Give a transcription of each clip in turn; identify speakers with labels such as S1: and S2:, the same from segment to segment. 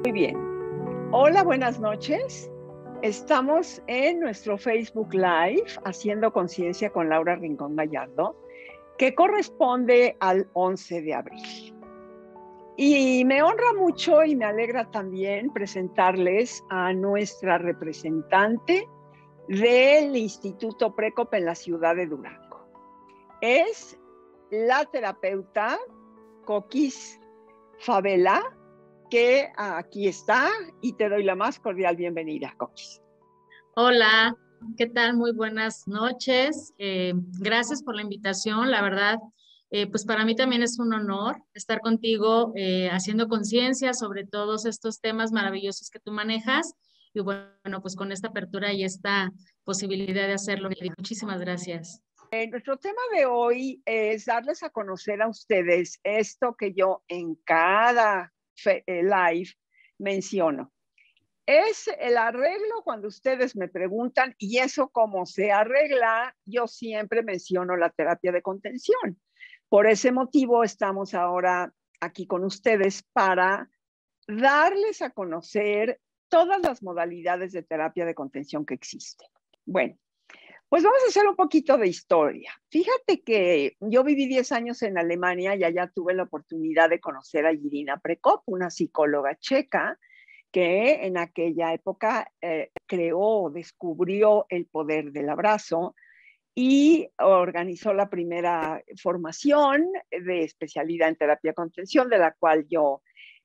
S1: Muy bien. Hola, buenas noches. Estamos en nuestro Facebook Live, Haciendo Conciencia con Laura Rincón Gallardo, que corresponde al 11 de abril. Y me honra mucho y me alegra también presentarles a nuestra representante del Instituto Precop en la ciudad de Durango. Es la terapeuta Coquis Favela, que aquí está, y te doy la más cordial bienvenida, Coquis.
S2: Hola, ¿qué tal? Muy buenas noches. Gracias por la invitación. La verdad, pues para mí también es un honor estar contigo haciendo conciencia sobre todos estos temas maravillosos que tú manejas. Y bueno, pues con esta apertura y esta posibilidad de hacerlo. Muchísimas gracias.
S1: Nuestro tema de hoy es darles a conocer a ustedes esto que yo en cada live menciono. Es el arreglo cuando ustedes me preguntan, ¿y eso cómo se arregla? Yo siempre menciono la terapia de contención. Por ese motivo estamos ahora aquí con ustedes para darles a conocer todas las modalidades de terapia de contención que existen. Bueno, pues vamos a hacer un poquito de historia. Fíjate que yo viví 10 años en Alemania y allá tuve la oportunidad de conocer a Irina Prekop, una psicóloga checa que en aquella época creó, descubrió el poder del abrazo y organizó la primera formación de especialidad en terapia de contención, de la cual yo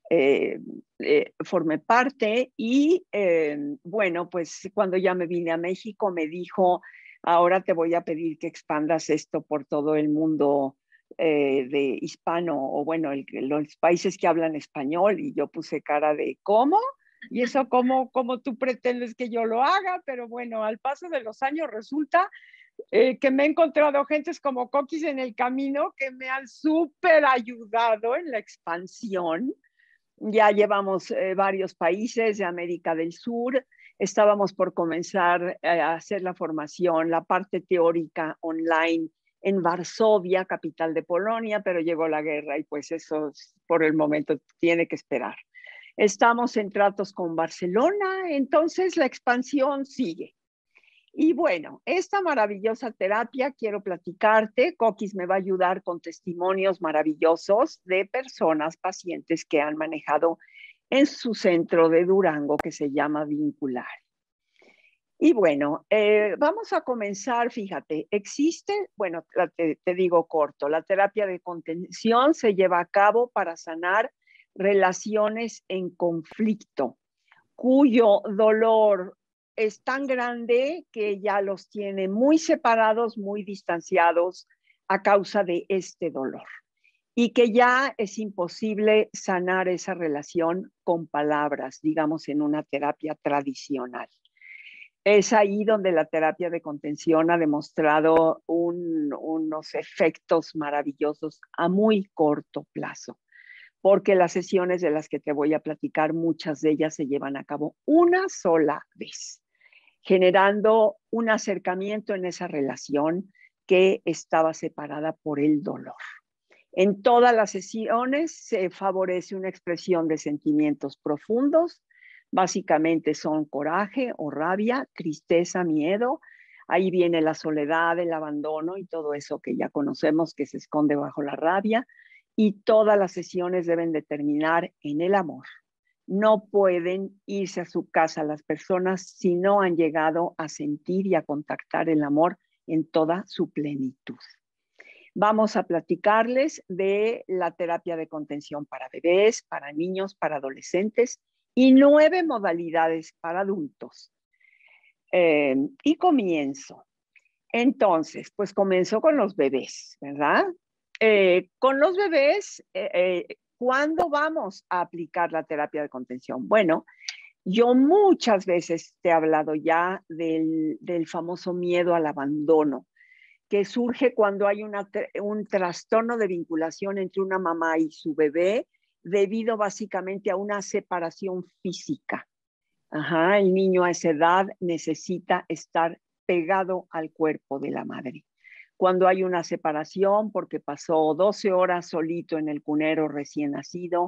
S1: formé parte. Y bueno, pues cuando ya me vine a México me dijo, ahora te voy a pedir que expandas esto por todo el mundo de hispano, o bueno, los países que hablan español. Y yo puse cara de, ¿cómo? ¿Y eso cómo tú pretendes que yo lo haga? Pero bueno, al paso de los años resulta que me he encontrado gentes como Coquis en el camino que me han súper ayudado en la expansión. Ya llevamos varios países de América del Sur. Estábamos por comenzar a hacer la formación, la parte teórica online en Varsovia, capital de Polonia, pero llegó la guerra y pues eso por el momento tiene que esperar. Estamos en tratos con Barcelona, entonces la expansión sigue. Y bueno, esta maravillosa terapia quiero platicarte. Coquis me va a ayudar con testimonios maravillosos de personas, pacientes que han manejado en su centro de Durango que se llama Vincular. Y bueno, vamos a comenzar. Fíjate, existe, bueno, te digo corto, la terapia de contención se lleva a cabo para sanar relaciones en conflicto, cuyo dolor es tan grande que ya los tiene muy separados, muy distanciados a causa de este dolor. Y que ya es imposible sanar esa relación con palabras, digamos, en una terapia tradicional. Es ahí donde la terapia de contención ha demostrado unos efectos maravillosos a muy corto plazo, porque las sesiones de las que te voy a platicar, muchas de ellas se llevan a cabo una sola vez, generando un acercamiento en esa relación que estaba separada por el dolor. En todas las sesiones se favorece una expresión de sentimientos profundos. Básicamente son coraje o rabia, tristeza, miedo. Ahí viene la soledad, el abandono y todo eso que ya conocemos que se esconde bajo la rabia. Y todas las sesiones deben de terminar en el amor. No pueden irse a su casa las personas si no han llegado a sentir y a contactar el amor en toda su plenitud. Vamos a platicarles de la terapia de contención para bebés, para niños, para adolescentes y 9 modalidades para adultos. Y comienzo. Entonces, pues comenzó con los bebés, ¿verdad? Con los bebés, ¿cuándo vamos a aplicar la terapia de contención? Bueno, yo muchas veces te he hablado ya del famoso miedo al abandono, que surge cuando hay un trastorno de vinculación entre una mamá y su bebé debido básicamente a una separación física. Ajá, el niño a esa edad necesita estar pegado al cuerpo de la madre. Cuando hay una separación porque pasó 12 horas solito en el cunero recién nacido,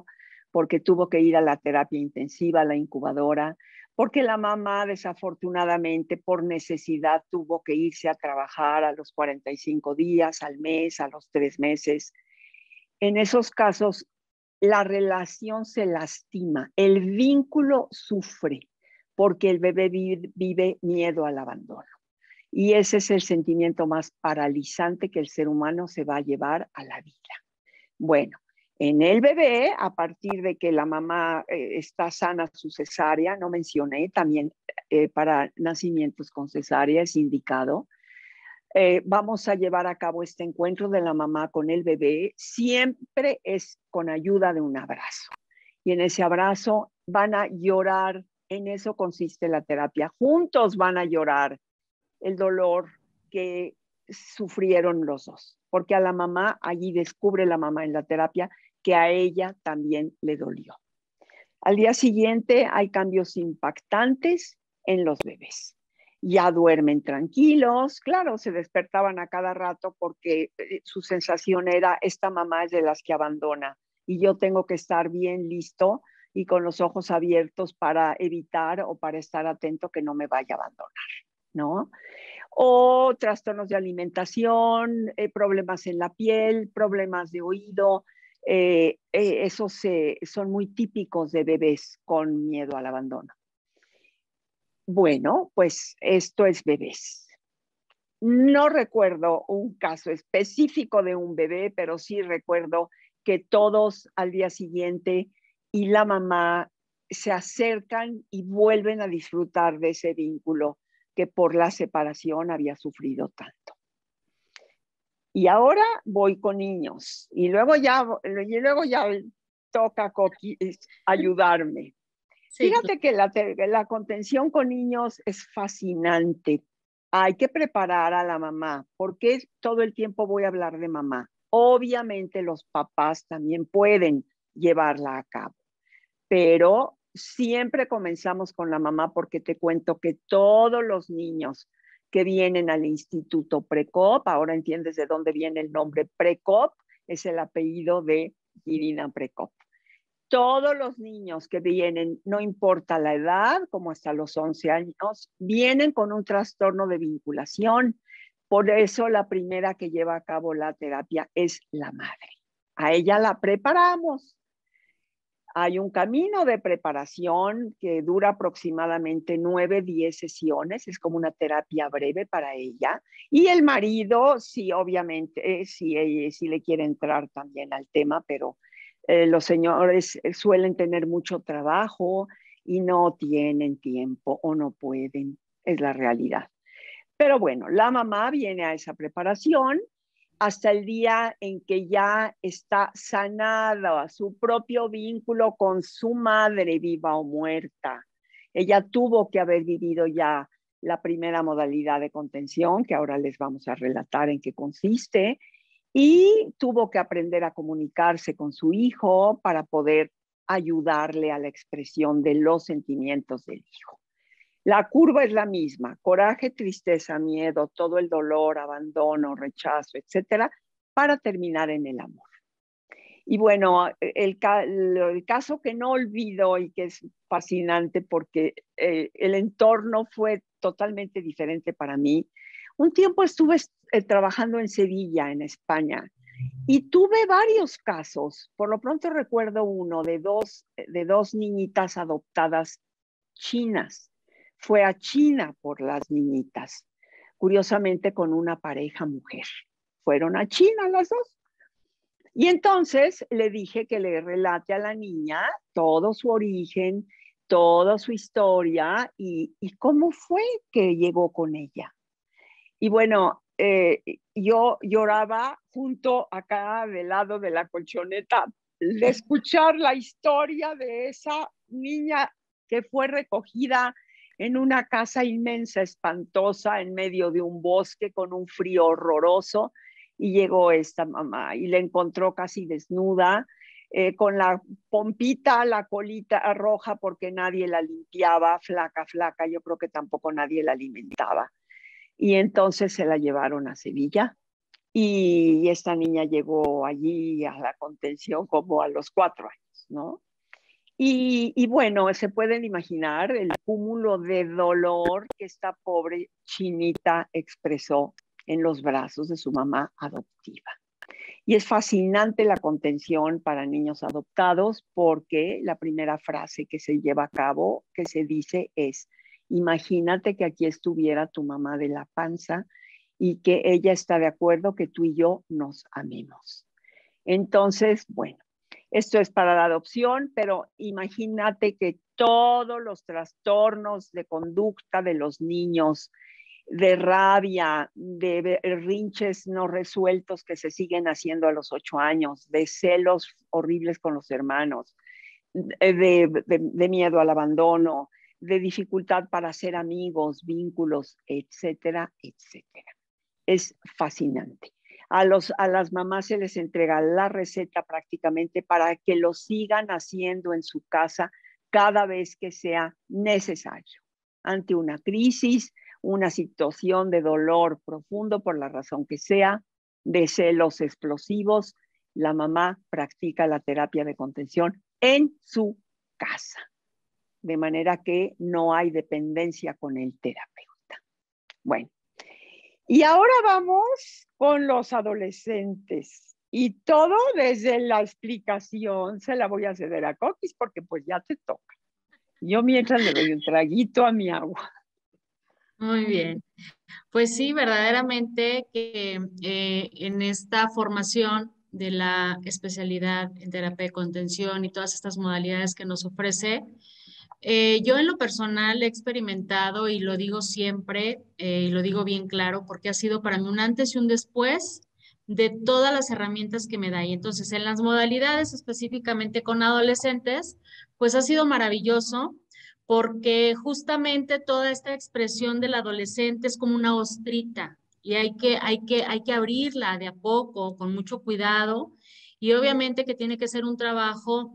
S1: porque tuvo que ir a la terapia intensiva, a la incubadora, porque la mamá desafortunadamente por necesidad tuvo que irse a trabajar a los 45 días, al mes, a los 3 meses. En esos casos, la relación se lastima, el vínculo sufre, porque el bebé vive miedo al abandono. Y ese es el sentimiento más paralizante que el ser humano se va a llevar a la vida. Bueno, en el bebé, a partir de que la mamá está sana su cesárea, no mencioné, también para nacimientos con cesárea es indicado, vamos a llevar a cabo este encuentro de la mamá con el bebé, siempre es con ayuda de un abrazo. Y en ese abrazo van a llorar, en eso consiste la terapia, juntos van a llorar el dolor que sufrieron los dos, porque a la mamá, allí descubre la mamá en la terapia que a ella también le dolió. Al día siguiente hay cambios impactantes en los bebés. Ya duermen tranquilos, claro, se despertaban a cada rato porque su sensación era, esta mamá es de las que abandona y yo tengo que estar bien listo y con los ojos abiertos para evitar o para estar atento que no me vaya a abandonar, ¿no? O trastornos de alimentación, problemas en la piel, problemas de oído, esos son muy típicos de bebés con miedo al abandono. Bueno, pues esto es bebés. No recuerdo un caso específico de un bebé, pero sí recuerdo que todos al día siguiente y la mamá se acercan y vuelven a disfrutar de ese vínculo que por la separación había sufrido tanto. Y ahora voy con niños y luego ya toca ayudarme.
S2: Sí,
S1: Fíjate que la contención con niños es fascinante. Hay que preparar a la mamá, porque todo el tiempo voy a hablar de mamá. Obviamente los papás también pueden llevarla a cabo, pero siempre comenzamos con la mamá porque te cuento que todos los niños que vienen al Instituto Precop, ahora entiendes de dónde viene el nombre Precop, es el apellido de Irina Precop. Todos los niños que vienen, no importa la edad, como hasta los 11 años, vienen con un trastorno de vinculación. Por eso la primera que lleva a cabo la terapia es la madre. A ella la preparamos. Hay un camino de preparación que dura aproximadamente 9, 10 sesiones, es como una terapia breve para ella. Y el marido, sí, obviamente, sí le quiere entrar también al tema, pero los señores suelen tener mucho trabajo y no tienen tiempo o no pueden, es la realidad. Pero bueno, la mamá viene a esa preparación hasta el día en que ya está sanada su propio vínculo con su madre, viva o muerta. Ella tuvo que haber vivido ya la primera modalidad de contención, que ahora les vamos a relatar en qué consiste, y tuvo que aprender a comunicarse con su hijo para poder ayudarle a la expresión de los sentimientos del hijo. La curva es la misma, coraje, tristeza, miedo, todo el dolor, abandono, rechazo, etcétera, para terminar en el amor. Y bueno, el caso que no olvido y que es fascinante porque el entorno fue totalmente diferente para mí. Un tiempo estuve trabajando en Sevilla, en España, y tuve varios casos. Por lo pronto recuerdo uno de dos niñitas adoptadas chinas. Fue a China por las niñitas, curiosamente con una pareja mujer. Fueron a China las dos. Y entonces le dije que le relate a la niña todo su origen, toda su historia y cómo fue que llegó con ella. Y bueno, yo lloraba junto acá del lado de la colchoneta de escuchar la historia de esa niña que fue recogida en una casa inmensa, espantosa, en medio de un bosque con un frío horroroso. Y llegó esta mamá y la encontró casi desnuda, con la pompita, la colita roja porque nadie la limpiaba, flaca, flaca, yo creo que tampoco nadie la alimentaba. Y entonces se la llevaron a Sevilla y esta niña llegó allí a la contención como a los 4 años, ¿no? Y bueno, se pueden imaginar el cúmulo de dolor que esta pobre chinita expresó en los brazos de su mamá adoptiva. Y es fascinante la contención para niños adoptados porque la primera frase que se lleva a cabo, que se dice es, imagínate que aquí estuviera tu mamá de la panza y que ella está de acuerdo que tú y yo nos amemos. Entonces, bueno, esto es para la adopción, pero imagínate que todos los trastornos de conducta de los niños, de rabia, de berrinches no resueltos que se siguen haciendo a los 8 años, de celos horribles con los hermanos, de miedo al abandono, de dificultad para hacer amigos, vínculos, etcétera, etcétera. Es fascinante. A las mamás se les entrega la receta prácticamente para que lo sigan haciendo en su casa cada vez que sea necesario. Ante una crisis, una situación de dolor profundo por la razón que sea, de celos explosivos, la mamá practica la terapia de contención en su casa, de manera que no hay dependencia con el terapeuta. Bueno, y ahora vamos con los adolescentes. Y todo desde la explicación se la voy a ceder a Coquis porque pues ya te toca. Yo mientras le doy un traguito a mi agua.
S2: Muy bien. Pues sí, verdaderamente que en esta formación de la especialidad en terapia de contención y todas estas modalidades que nos ofrece, yo en lo personal he experimentado y lo digo siempre y lo digo bien claro porque ha sido para mí un antes y un después de todas las herramientas que me da. Y entonces en las modalidades específicamente con adolescentes, pues ha sido maravilloso porque justamente toda esta expresión del adolescente es como una ostrita y hay que abrirla de a poco, con mucho cuidado y obviamente que tiene que ser un trabajo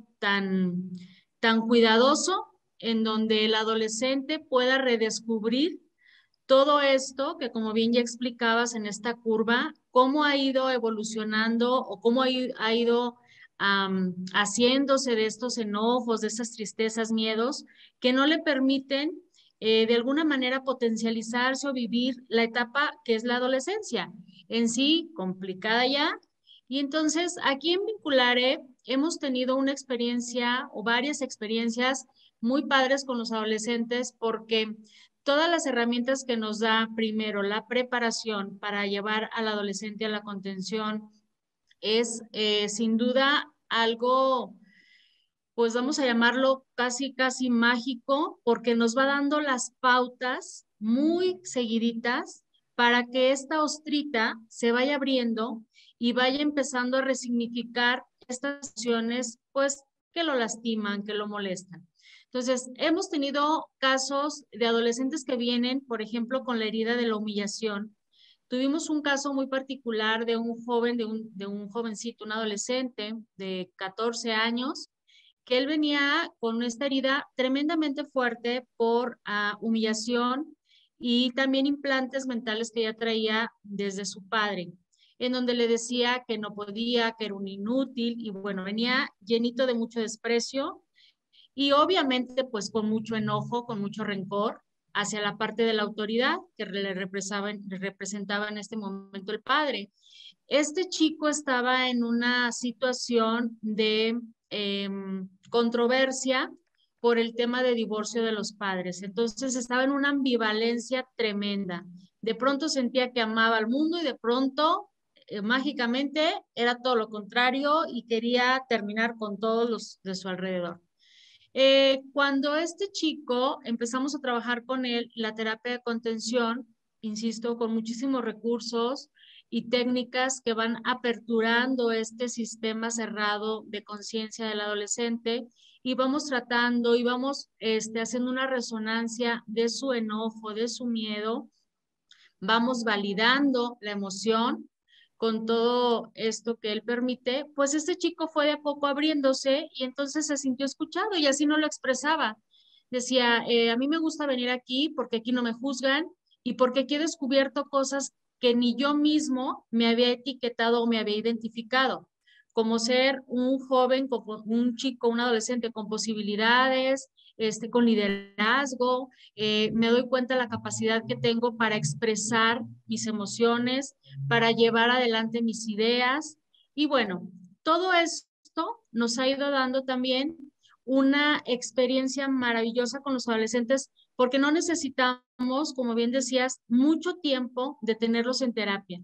S2: tan cuidadoso en donde el adolescente pueda redescubrir todo esto que como bien ya explicabas en esta curva, cómo ha ido evolucionando o cómo ha ido haciéndose de estos enojos, de esas tristezas, miedos, que no le permiten de alguna manera potencializarse o vivir la etapa que es la adolescencia, en sí complicada ya. Y entonces aquí en Vinculare hemos tenido una experiencia o varias experiencias muy padres con los adolescentes porque todas las herramientas que nos da primero la preparación para llevar al adolescente a la contención es sin duda algo, pues vamos a llamarlo casi, casi mágico, porque nos va dando las pautas muy seguiditas para que esta ostrita se vaya abriendo y vaya empezando a resignificar estas acciones, pues, que lo lastiman, que lo molestan. Entonces, hemos tenido casos de adolescentes que vienen, por ejemplo, con la herida de la humillación. Tuvimos un caso muy particular de un joven, de un jovencito, un adolescente de 14 años, que él venía con esta herida tremendamente fuerte por humillación y también implantes mentales que ya traía desde su padre, en donde le decía que no podía, que era un inútil y bueno, venía llenito de mucho desprecio y obviamente pues con mucho enojo, con mucho rencor hacia la parte de la autoridad que le representaba en este momento el padre. Este chico estaba en una situación de controversia por el tema de divorcio de los padres. Entonces estaba en una ambivalencia tremenda. De pronto sentía que amaba al mundo y de pronto, mágicamente, era todo lo contrario y quería terminar con todos los de su alrededor. Cuando este chico empezamos a trabajar con él, la terapia de contención, insisto, con muchísimos recursos y técnicas que van aperturando este sistema cerrado de conciencia del adolescente y vamos tratando y vamos haciendo una resonancia de su enojo, de su miedo, vamos validando la emoción con todo esto que él permite, pues este chico fue de a poco abriéndose y entonces se sintió escuchado y así no lo expresaba. Decía, a mí me gusta venir aquí porque aquí no me juzgan y porque aquí he descubierto cosas que ni yo mismo me había etiquetado o me había identificado, como ser un joven, un chico, un adolescente con posibilidades, con liderazgo. Me doy cuenta de la capacidad que tengo para expresar mis emociones, para llevar adelante mis ideas. Y bueno, todo esto nos ha ido dando también una experiencia maravillosa con los adolescentes, porque no necesitamos, como bien decías, mucho tiempo de tenerlos en terapia.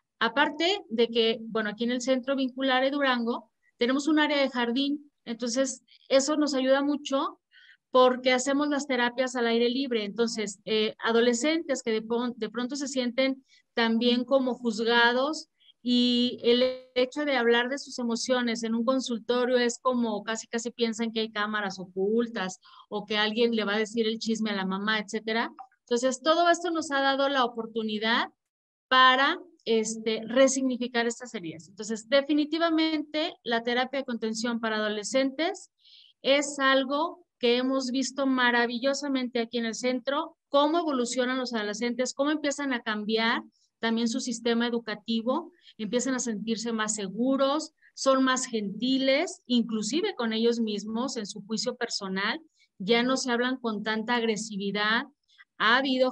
S2: Aparte de que, bueno, aquí en el Centro Vincular de Durango tenemos un área de jardín, entonces eso nos ayuda mucho porque hacemos las terapias al aire libre. Entonces, adolescentes que de pronto se sienten también como juzgados, y el hecho de hablar de sus emociones en un consultorio es como casi casi piensan que hay cámaras ocultas o que alguien le va a decir el chisme a la mamá, etcétera. Entonces, todo esto nos ha dado la oportunidad para resignificar estas heridas. Entonces, definitivamente la terapia de contención para adolescentes es algo que hemos visto maravillosamente aquí en el centro, cómo evolucionan los adolescentes, cómo empiezan a cambiar también su sistema educativo, empiezan a sentirse más seguros, son más gentiles, inclusive con ellos mismos en su juicio personal, ya no se hablan con tanta agresividad. Ha habido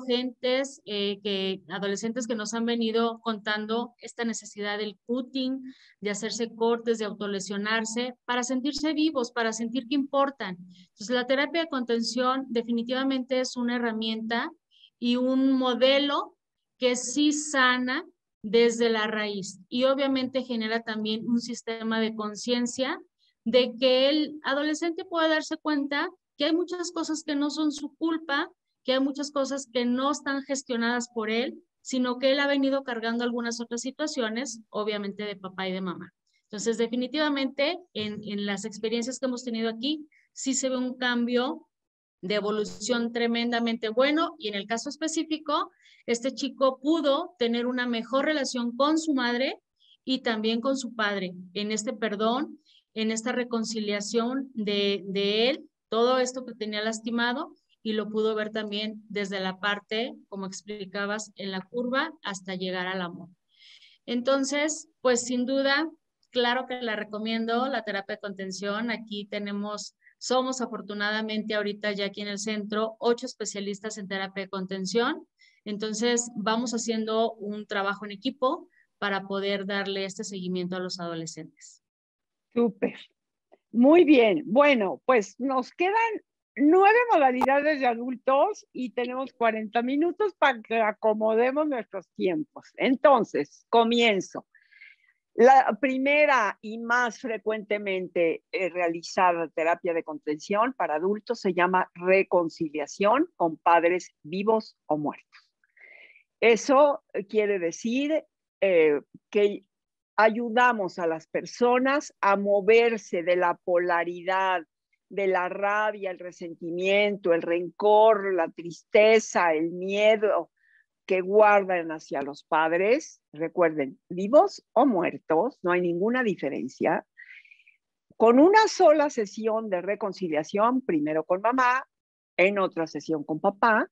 S2: adolescentes que nos han venido contando esta necesidad del cutting, de hacerse cortes, de autolesionarse, para sentirse vivos, para sentir que importan. Entonces, la terapia de contención definitivamente es una herramienta y un modelo que sí sana desde la raíz, y obviamente genera también un sistema de conciencia de que el adolescente puede darse cuenta que hay muchas cosas que no son su culpa, que hay muchas cosas que no están gestionadas por él, sino que él ha venido cargando algunas otras situaciones, obviamente de papá y de mamá. Entonces, definitivamente, en las experiencias que hemos tenido aquí, sí se ve un cambio de evolución tremendamente bueno, y en el caso específico, este chico pudo tener una mejor relación con su madre y también con su padre, en este perdón, en esta reconciliación de él, todo esto que tenía lastimado, y lo pudo ver también desde la parte, como explicabas, en la curva hasta llegar al amor. Entonces, pues sin duda, claro que la recomiendo, la terapia de contención. Aquí somos afortunadamente ahorita ya aquí en el centro 8 especialistas en terapia de contención. Entonces, vamos haciendo un trabajo en equipo para poder darle este seguimiento a los adolescentes.
S1: Súper. Muy bien. Bueno, pues nos quedan 9 modalidades de adultos y tenemos 40 minutos para que acomodemos nuestros tiempos. Entonces, comienzo. La primera y más frecuentemente realizada terapia de contención para adultos se llama reconciliación con padres vivos o muertos. Eso quiere decir que ayudamos a las personas a moverse de la polaridad, de la rabia, el resentimiento, el rencor, la tristeza, el miedo que guardan hacia los padres. Recuerden, vivos o muertos, no hay ninguna diferencia. Con una sola sesión de reconciliación, primero con mamá, en otra sesión con papá,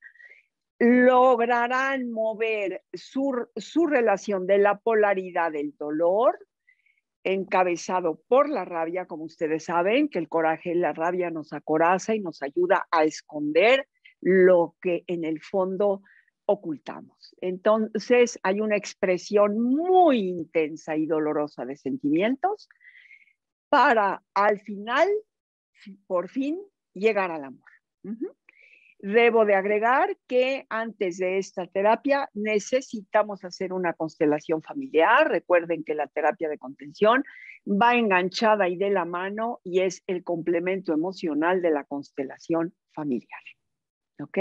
S1: lograrán mover su relación de la polaridad del dolor, encabezado por la rabia, como ustedes saben, que el coraje y la rabia nos acoraza y nos ayuda a esconder lo que en el fondo ocultamos. Entonces hay una expresión muy intensa y dolorosa de sentimientos para al final, por fin, llegar al amor. Debo de agregar que antes de esta terapia necesitamos hacer una constelación familiar. Recuerden que la terapia de contención va enganchada y de la mano y es el complemento emocional de la constelación familiar. ¿Ok?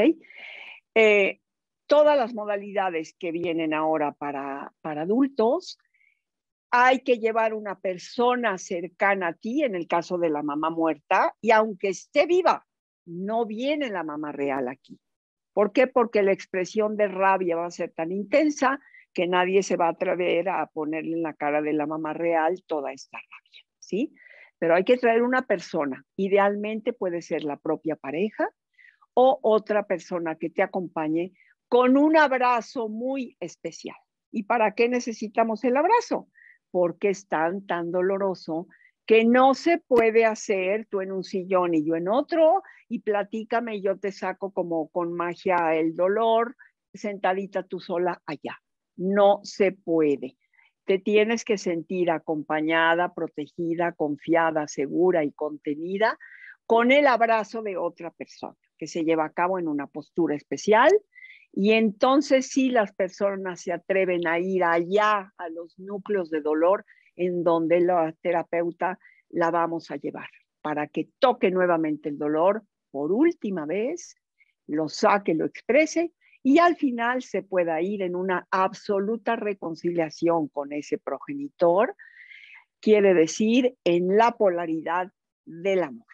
S1: Todas las modalidades que vienen ahora para adultos, hay que llevar una persona cercana a ti, en el caso de la mamá muerta, y aunque esté viva, no viene la mamá real aquí. ¿Por qué? Porque la expresión de rabia va a ser tan intensa que nadie se va a atrever a ponerle en la cara de la mamá real toda esta rabia, ¿sí? Pero hay que traer una persona. Idealmente puede ser la propia pareja o otra persona que te acompañe con un abrazo muy especial. ¿Y para qué necesitamos el abrazo? porque es tan doloroso que no se puede hacer tú en un sillón y yo en otro, y platícame y yo te saco como con magia el dolor, sentadita tú sola allá. No se puede. Te tienes que sentir acompañada, protegida, confiada, segura y contenida con el abrazo de otra persona que se lleva a cabo en una postura especial. Y entonces sí las personas se atreven a ir allá a los núcleos de dolor en donde la terapeuta la vamos a llevar para que toque nuevamente el dolor por última vez, lo saque, lo exprese y al final se pueda ir en una absoluta reconciliación con ese progenitor, quiere decir en la polaridad del amor.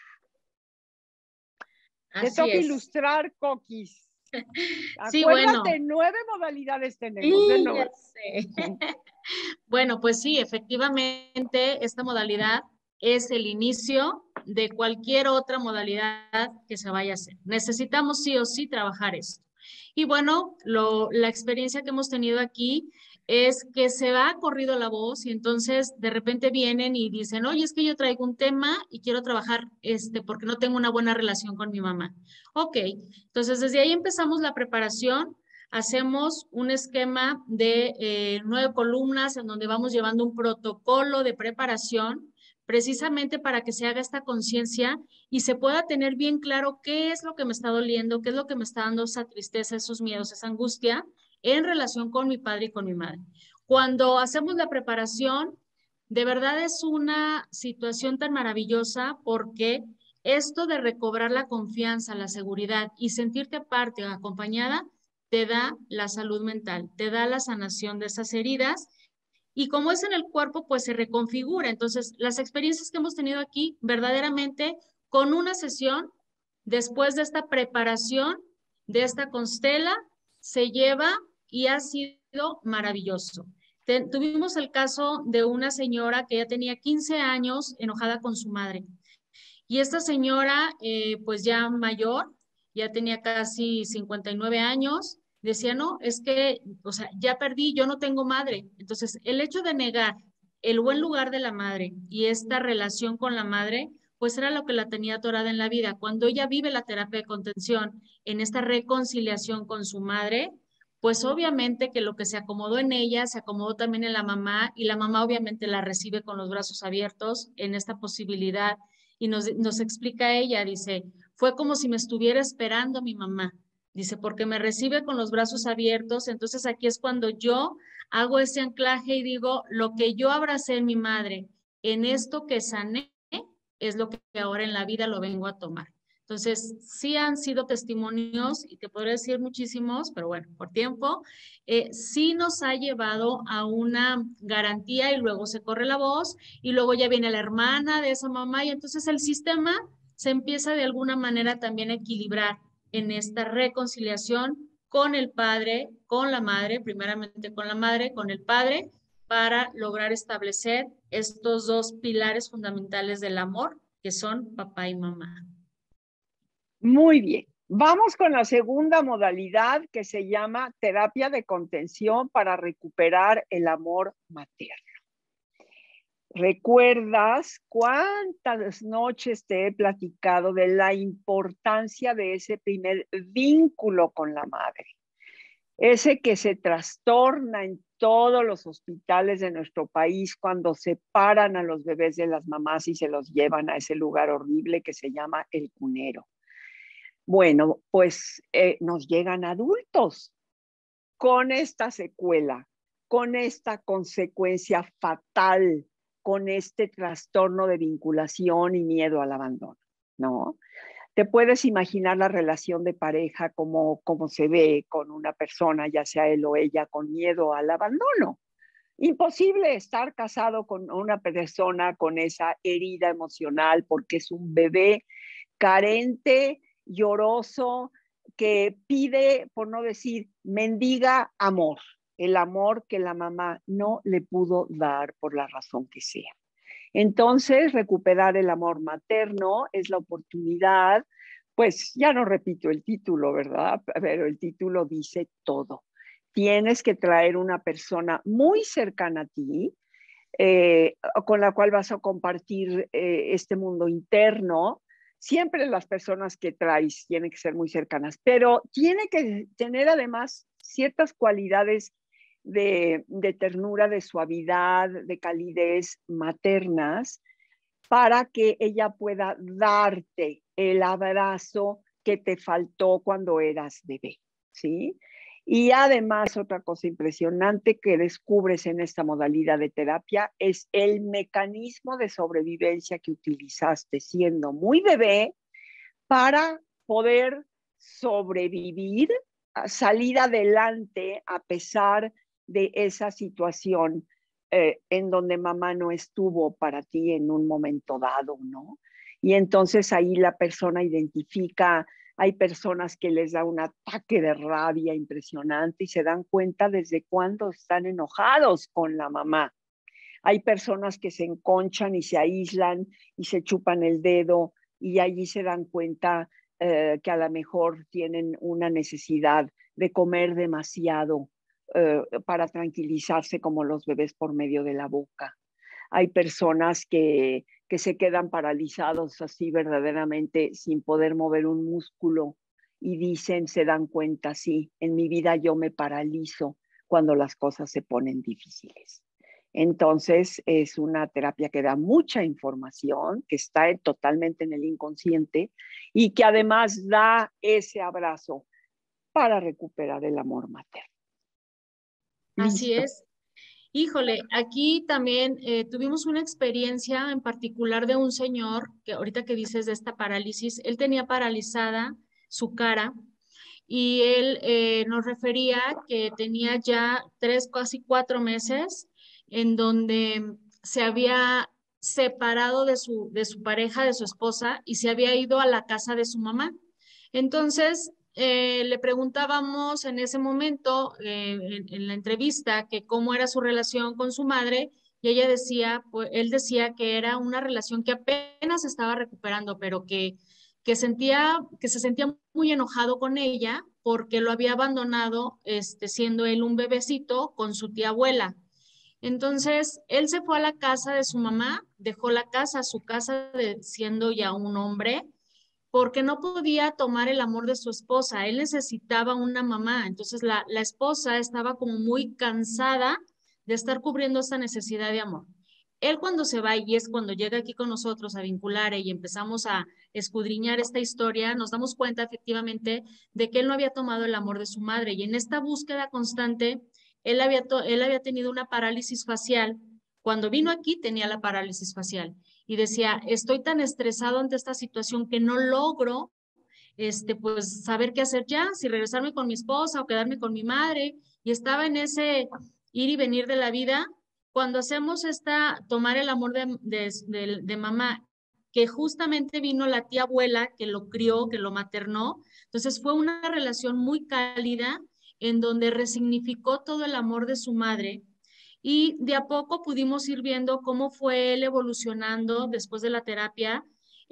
S1: Te
S2: Así
S1: toca
S2: es.
S1: ilustrar, Coquis.
S2: Sí, bueno.
S1: Acuérdate, 9 modalidades tenemos de
S2: Sí, ya
S1: nuevo.
S2: sé. Bueno, pues sí, efectivamente, esta modalidad es el inicio de cualquier otra modalidad que se vaya a hacer. Necesitamos sí o sí trabajar esto. Y bueno, la experiencia que hemos tenido aquí es que se ha corrido la voz y entonces de repente vienen y dicen, oye, es que yo traigo un tema y quiero trabajar porque no tengo una buena relación con mi mamá. Ok, entonces desde ahí empezamos la preparación. Hacemos un esquema de 9 columnas en donde vamos llevando un protocolo de preparación precisamente para que se haga esta conciencia y se pueda tener bien claro qué es lo que me está doliendo, qué es lo que me está dando esa tristeza, esos miedos, esa angustia en relación con mi padre y con mi madre. Cuando hacemos la preparación, de verdad es una situación tan maravillosa porque esto de recobrar la confianza, la seguridad y sentirte parte o acompañada te da la salud mental, te da la sanación de esas heridas y como es en el cuerpo, pues se reconfigura. Entonces, las experiencias que hemos tenido aquí, verdaderamente, con una sesión, después de esta preparación, de esta constela, se lleva y ha sido maravilloso. Tuvimos el caso de una señora que ya tenía 15 años enojada con su madre. Y esta señora, pues ya mayor, ya tenía casi 59 años, decía, no, es que, o sea, ya perdí, yo no tengo madre. Entonces, el hecho de negar el buen lugar de la madre y esta relación con la madre, pues era lo que la tenía atorada en la vida. Cuando ella vive la terapia de contención en esta reconciliación con su madre, pues obviamente que lo que se acomodó en ella, se acomodó también en la mamá y la mamá obviamente la recibe con los brazos abiertos en esta posibilidad y nos explica ella, dice, fue como si me estuviera esperando mi mamá. Dice, porque me recibe con los brazos abiertos, entonces aquí es cuando yo hago ese anclaje y digo, lo que yo abracé en mi madre, en esto que sané, es lo que ahora en la vida lo vengo a tomar. Entonces, sí han sido testimonios, y te podría decir muchísimos, pero bueno, por tiempo, sí nos ha llevado a una garantía y luego se corre la voz y luego ya viene la hermana de esa mamá y entonces el sistema se empieza de alguna manera también a equilibrar en esta reconciliación con el padre, con la madre, primeramente con la madre, con el padre, para lograr establecer estos dos pilares fundamentales del amor, que son papá y mamá.
S1: Muy bien. Vamos con la segunda modalidad que se llama terapia de contención para recuperar el amor materno. ¿Recuerdas cuántas noches te he platicado de la importancia de ese primer vínculo con la madre? Ese que se trastorna en todos los hospitales de nuestro país cuando separan a los bebés de las mamás y se los llevan a ese lugar horrible que se llama el cunero. Bueno, pues nos llegan adultos con esta secuela, con esta consecuencia fatal, con este trastorno de vinculación y miedo al abandono, ¿no? Te puedes imaginar la relación de pareja como se ve con una persona, ya sea él o ella, con miedo al abandono. Imposible estar casado con una persona con esa herida emocional porque es un bebé carente, lloroso, que pide, por no decir, mendiga amor, el amor que la mamá no le pudo dar por la razón que sea. Entonces, recuperar el amor materno es la oportunidad, pues ya no repito el título, ¿verdad? Pero el título dice todo. Tienes que traer una persona muy cercana a ti, con la cual vas a compartir este mundo interno. Siempre las personas que traes tienen que ser muy cercanas, pero tiene que tener además ciertas cualidades de ternura, de suavidad, de calidez maternas, para que ella pueda darte el abrazo que te faltó cuando eras bebé, ¿sí? Y además, otra cosa impresionante que descubres en esta modalidad de terapia es el mecanismo de sobrevivencia que utilizaste siendo muy bebé para poder sobrevivir, salir adelante a pesar de esa situación en donde mamá no estuvo para ti en un momento dado, ¿no? Y entonces ahí la persona identifica, hay personas que les da un ataque de rabia impresionante y se dan cuenta desde cuándo están enojados con la mamá. Hay personas que se enconchan y se aíslan y se chupan el dedo y allí se dan cuenta que a lo mejor tienen una necesidad de comer demasiado para tranquilizarse como los bebés por medio de la boca. Hay personas que se quedan paralizados así verdaderamente sin poder mover un músculo y dicen, se dan cuenta, sí, en mi vida yo me paralizo cuando las cosas se ponen difíciles. Entonces, es una terapia que da mucha información, que está totalmente en el inconsciente y que además da ese abrazo para recuperar el amor materno.
S2: Así
S1: Listo.
S2: es. Híjole, aquí también tuvimos una experiencia en particular de un señor, que ahorita que dices de esta parálisis, él tenía paralizada su cara y él nos refería que tenía ya 3, casi 4 meses en donde se había separado de su pareja, de su esposa, y se había ido a la casa de su mamá. Entonces, le preguntábamos en ese momento, en la entrevista, que cómo era su relación con su madre, y ella decía, pues, él decía que era una relación que apenas estaba recuperando, pero que se sentía muy enojado con ella porque lo había abandonado, siendo él un bebecito con su tía abuela. Entonces, él se fue a la casa de su mamá, dejó la casa, su casa, siendo ya un hombre, porque no podía tomar el amor de su esposa. Él necesitaba una mamá. Entonces, la esposa estaba como muy cansada de estar cubriendo esta necesidad de amor. Él cuando se va y es cuando llega aquí con nosotros a vincular y empezamos a escudriñar esta historia, nos damos cuenta efectivamente de que él no había tomado el amor de su madre y en esta búsqueda constante, él había tenido una parálisis facial. Cuando vino aquí tenía la parálisis facial y decía, estoy tan estresado ante esta situación que no logro, pues saber qué hacer ya, si regresarme con mi esposa o quedarme con mi madre. Y estaba en ese ir y venir de la vida. Cuando hacemos tomar el amor de mamá, que justamente vino la tía abuela que lo crió, que lo maternó, entonces fue una relación muy cálida en donde resignificó todo el amor de su madre y de a poco pudimos ir viendo cómo fue él evolucionando después de la terapia,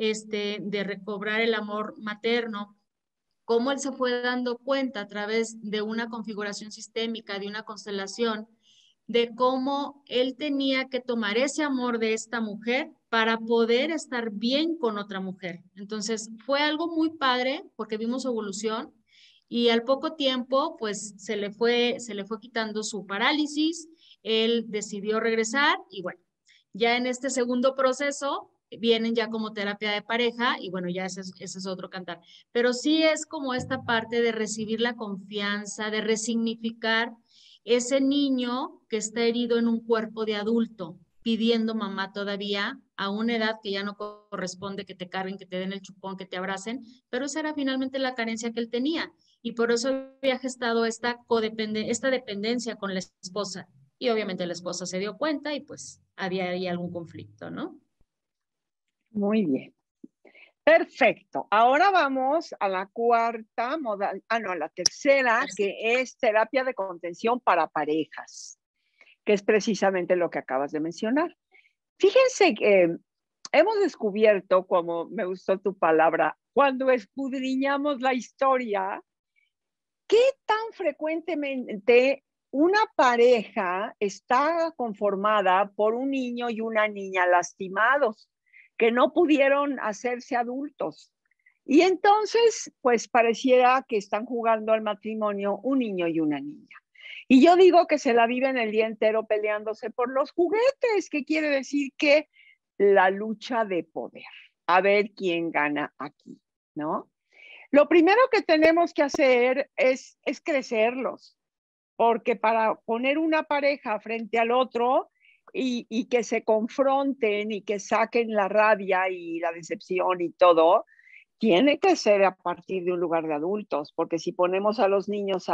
S2: de recobrar el amor materno, cómo él se fue dando cuenta a través de una configuración sistémica, de una constelación, de cómo él tenía que tomar ese amor de esta mujer para poder estar bien con otra mujer. Entonces, fue algo muy padre porque vimos su evolución y al poco tiempo, pues se le fue quitando su parálisis, él decidió regresar y bueno, ya en este segundo proceso vienen ya como terapia de pareja y bueno, ya ese es otro cantar. Pero sí es como esta parte de recibir la confianza, de resignificar ese niño que está herido en un cuerpo de adulto, pidiendo mamá todavía a una edad que ya no corresponde que te carguen, que te den el chupón, que te abracen, pero esa era finalmente la carencia que él tenía y por eso había gestado esta dependencia con la esposa. Y obviamente la esposa se dio cuenta y pues había ahí algún conflicto, ¿no?
S1: Muy bien. Perfecto. Ahora vamos a la cuarta modal, no, a la tercera, que es terapia de contención para parejas, que es precisamente lo que acabas de mencionar. Fíjense que hemos descubierto, como me gustó tu palabra, cuando escudriñamos la historia, qué tan frecuentemente una pareja está conformada por un niño y una niña lastimados, que no pudieron hacerse adultos. Y entonces, pues pareciera que están jugando al matrimonio un niño y una niña. Y yo digo que se la viven el día entero peleándose por los juguetes, que quiere decir que la lucha de poder, a ver quién gana aquí, ¿no? Lo primero que tenemos que hacer es crecerlos, porque para poner una pareja frente al otro y que se confronten y que saquen la rabia y la decepción y todo, tiene que ser a partir de un lugar de adultos, porque si ponemos a los niños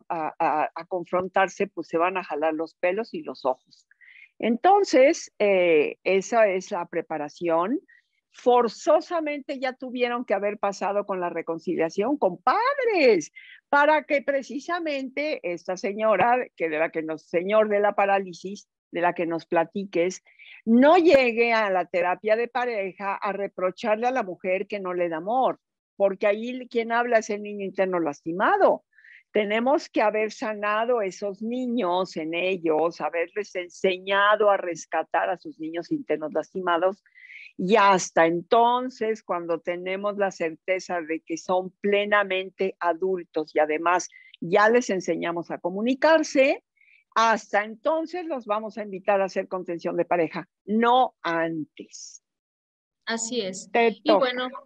S1: a confrontarse, pues se van a jalar los pelos y los ojos. Entonces, esa es la preparación. Forzosamente ya tuvieron que haber pasado con la reconciliación con padres, para que precisamente esta señora, que de la que nos, señor de la parálisis, de la que nos platiques, no llegue a la terapia de pareja a reprocharle a la mujer que no le da amor, porque ahí quien habla es el niño interno lastimado. Tenemos que haber sanado esos niños en ellos, haberles enseñado a rescatar a sus niños internos lastimados, y hasta entonces, cuando tenemos la certeza de que son plenamente adultos y además ya les enseñamos a comunicarse, hasta entonces los vamos a invitar a hacer contención de pareja, no antes.
S2: Así es.
S1: Te
S2: Y
S1: toca.
S2: bueno,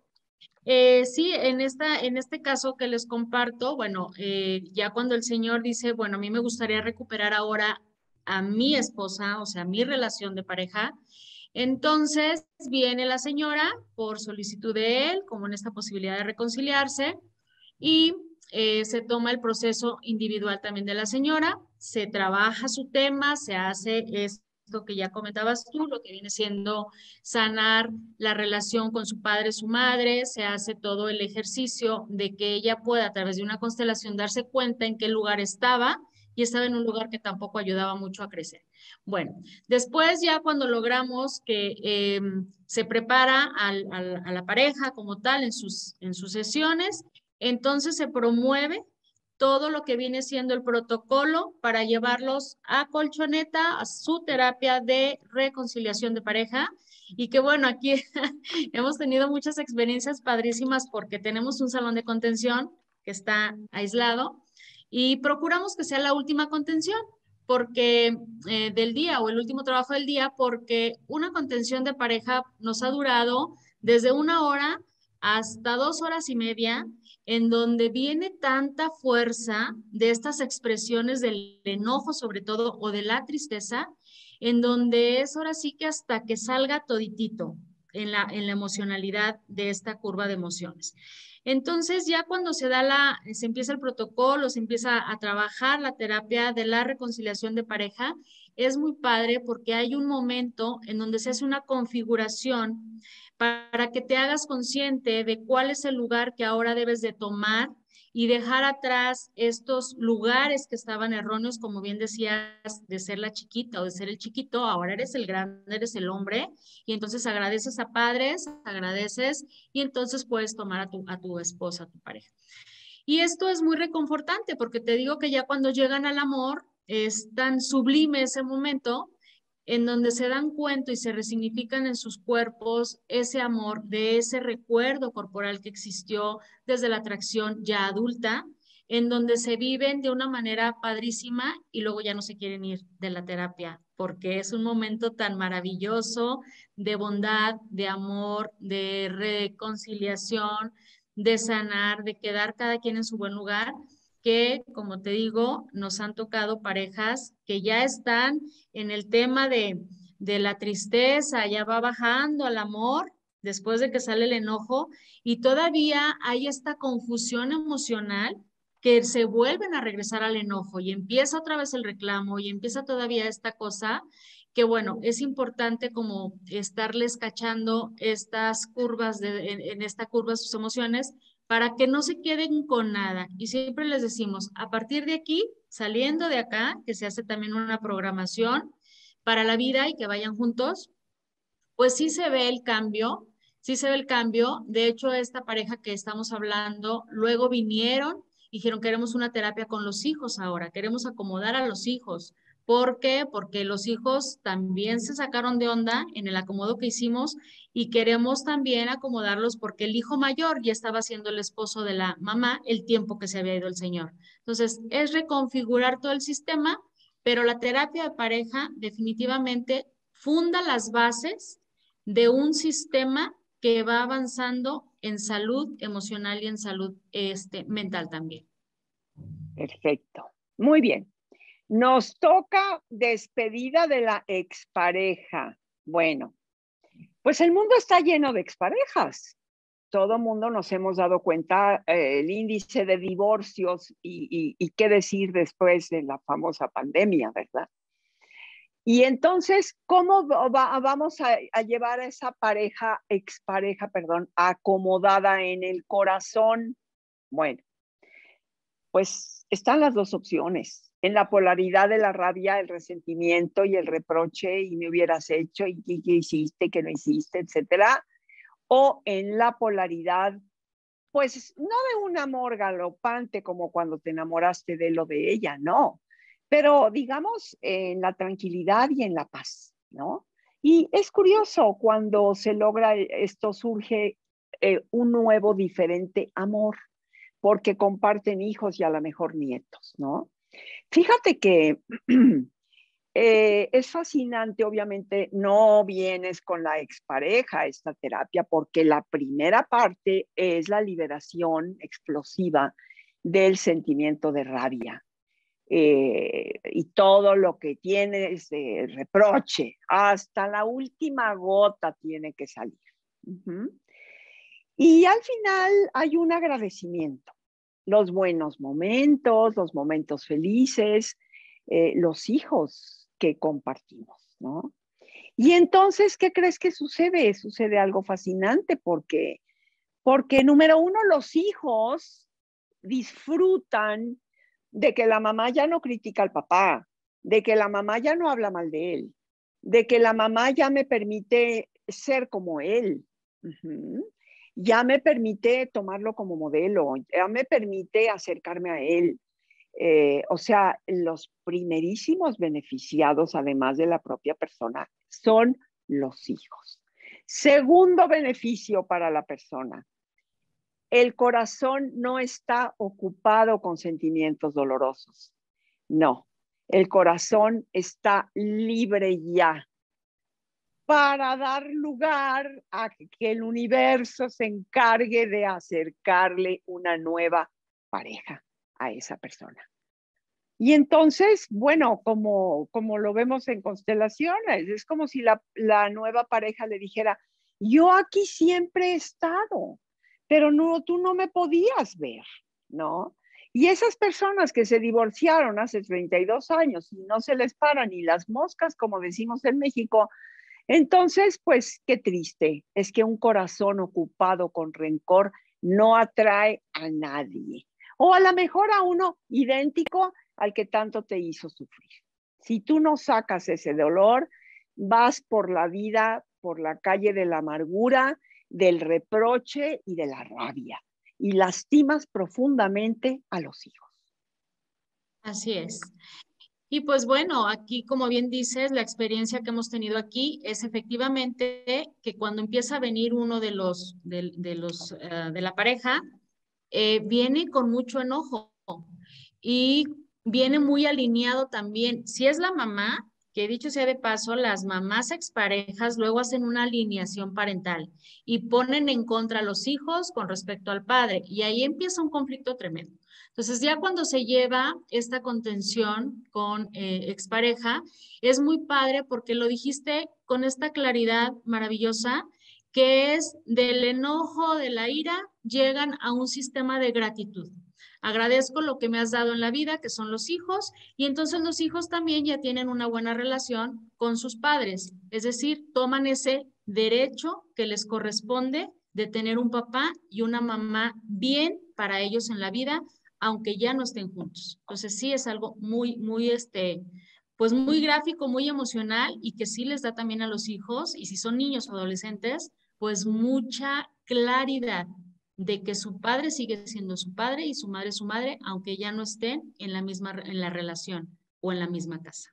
S2: sí, en este caso que les comparto, bueno, ya cuando el señor dice, bueno, a mí me gustaría recuperar ahora a mi esposa, o sea, mi relación de pareja, entonces viene la señora por solicitud de él, como en esta posibilidad de reconciliarse, y se toma el proceso individual también de la señora, se trabaja su tema, se hace esto que ya comentabas tú, lo que viene siendo sanar la relación con su padre, su madre, se hace todo el ejercicio de que ella pueda a través de una constelación darse cuenta en qué lugar estaba y estaba en un lugar que tampoco ayudaba mucho a crecer. Bueno, después ya cuando logramos que se prepara a la pareja como tal en sus sesiones, entonces se promueve todo lo que viene siendo el protocolo para llevarlos a Colchoneta, a su terapia de reconciliación de pareja. Y que bueno, aquí hemos tenido muchas experiencias padrísimas porque tenemos un salón de contención que está aislado y procuramos que sea la última contención porque del día o el último trabajo del día, porque una contención de pareja nos ha durado desde 1 hora hasta 2 horas y media, en donde viene tanta fuerza de estas expresiones del enojo sobre todo o de la tristeza, en donde es ahora sí que hasta que salga toditito en la emocionalidad de esta curva de emociones. Entonces, ya cuando se empieza el protocolo, se empieza a trabajar la terapia de la reconciliación de pareja, es muy padre porque hay un momento en donde se hace una configuración para que te hagas consciente de cuál es el lugar que ahora debes de tomar y dejar atrás estos lugares que estaban erróneos, como bien decías, de ser la chiquita o de ser el chiquito, ahora eres el grande, eres el hombre, y entonces agradeces a padres, agradeces, y entonces puedes tomar a tu esposa, a tu pareja. Y esto es muy reconfortante porque te digo que ya cuando llegan al amor, es tan sublime ese momento en donde se dan cuenta y se resignifican en sus cuerpos ese amor de ese recuerdo corporal que existió desde la atracción ya adulta, en donde se viven de una manera padrísima y luego ya no se quieren ir de la terapia, porque es un momento tan maravilloso de bondad, de amor, de reconciliación, de sanar, de quedar cada quien en su buen lugar, que, como te digo, nos han tocado parejas que ya están en el tema de la tristeza, ya va bajando al amor después de que sale el enojo y todavía hay esta confusión emocional que se vuelven a regresar al enojo y empieza otra vez el reclamo y empieza todavía esta cosa que bueno, es importante como estarles cachando estas curvas en esta curva de sus emociones para que no se queden con nada. Y siempre les decimos, a partir de aquí, saliendo de acá, que se hace también una programación para la vida y que vayan juntos, pues sí se ve el cambio, sí se ve el cambio. De hecho, esta pareja que estamos hablando, luego vinieron Dijeron, queremos una terapia con los hijos ahora, queremos acomodar a los hijos. ¿Por qué? Porque los hijos también se sacaron de onda en el acomodo que hicimos y queremos también acomodarlos porque el hijo mayor ya estaba siendo el esposo de la mamá el tiempo que se había ido el señor. Entonces, es reconfigurar todo el sistema, pero la terapia de pareja definitivamente funda las bases de un sistema que va avanzando en salud emocional y en salud mental también.
S1: Perfecto. Muy bien. Nos toca despedida de la expareja. Bueno, pues el mundo está lleno de exparejas. Todo mundo nos hemos dado cuenta el índice de divorcios y qué decir después de la famosa pandemia, ¿verdad? Y entonces, ¿cómo vamos a llevar a esa pareja, expareja, perdón, acomodada en el corazón? Bueno, pues están las dos opciones. En la polaridad de la rabia, el resentimiento y el reproche, y me hubieras hecho, y qué hiciste, qué no hiciste, etcétera. O en la polaridad, pues no de un amor galopante como cuando te enamoraste de él o de ella, no, pero digamos en la tranquilidad y en la paz, ¿no? Y es curioso cuando se logra esto, surge un nuevo, diferente amor, porque comparten hijos y a lo mejor nietos, ¿no? Fíjate que es fascinante, obviamente, no vienes con la expareja a esta terapia porque la primera parte es la liberación explosiva del sentimiento de rabia y todo lo que tienes de reproche, hasta la última gota tiene que salir. Uh-huh. Y al final hay un agradecimiento, los buenos momentos, los momentos felices, los hijos que compartimos, ¿no? Y entonces, ¿qué crees que sucede? Sucede algo fascinante porque número uno, los hijos disfrutan de que la mamá ya no critica al papá, de que la mamá ya no habla mal de él, de que la mamá ya me permite ser como él. Uh-huh. Ya me permite tomarlo como modelo, ya me permite acercarme a él. O sea, los primerísimos beneficiados, además de la propia persona, son los hijos. Segundo beneficio para la persona, el corazón no está ocupado con sentimientos dolorosos. No, el corazón está libre ya para dar lugar a que el universo se encargue de acercarle una nueva pareja a esa persona. Y entonces, bueno, como lo vemos en constelaciones, es como si la nueva pareja le dijera, yo aquí siempre he estado, pero no, tú no me podías ver, ¿no? Y esas personas que se divorciaron hace 32 años y no se les paran ni las moscas, como decimos en México, entonces, pues qué triste, es que un corazón ocupado con rencor no atrae a nadie. O a lo mejor a uno idéntico al que tanto te hizo sufrir. Si tú no sacas ese dolor, vas por la vida, por la calle de la amargura, del reproche y de la rabia. Y lastimas profundamente a los hijos.
S2: Así es. Y pues bueno, aquí como bien dices, la experiencia que hemos tenido aquí es efectivamente que cuando empieza a venir uno de la pareja, viene con mucho enojo y viene muy alineado también. Si es la mamá, que dicho sea de paso, las mamás exparejas luego hacen una alineación parental y ponen en contra a los hijos con respecto al padre y ahí empieza un conflicto tremendo. Entonces, ya cuando se lleva esta contención con expareja, es muy padre porque lo dijiste con esta claridad maravillosa, que es del enojo, de la ira, llegan a un sistema de gratitud. Agradezco lo que me has dado en la vida, que son los hijos, y entonces los hijos también ya tienen una buena relación con sus padres, es decir, toman ese derecho que les corresponde de tener un papá y una mamá bien para ellos en la vida, aunque ya no estén juntos. Entonces sí es algo pues muy gráfico, muy emocional y que sí les da también a los hijos y si son niños o adolescentes, pues mucha claridad de que su padre sigue siendo su padre y su madre, aunque ya no estén en la relación o en la misma casa.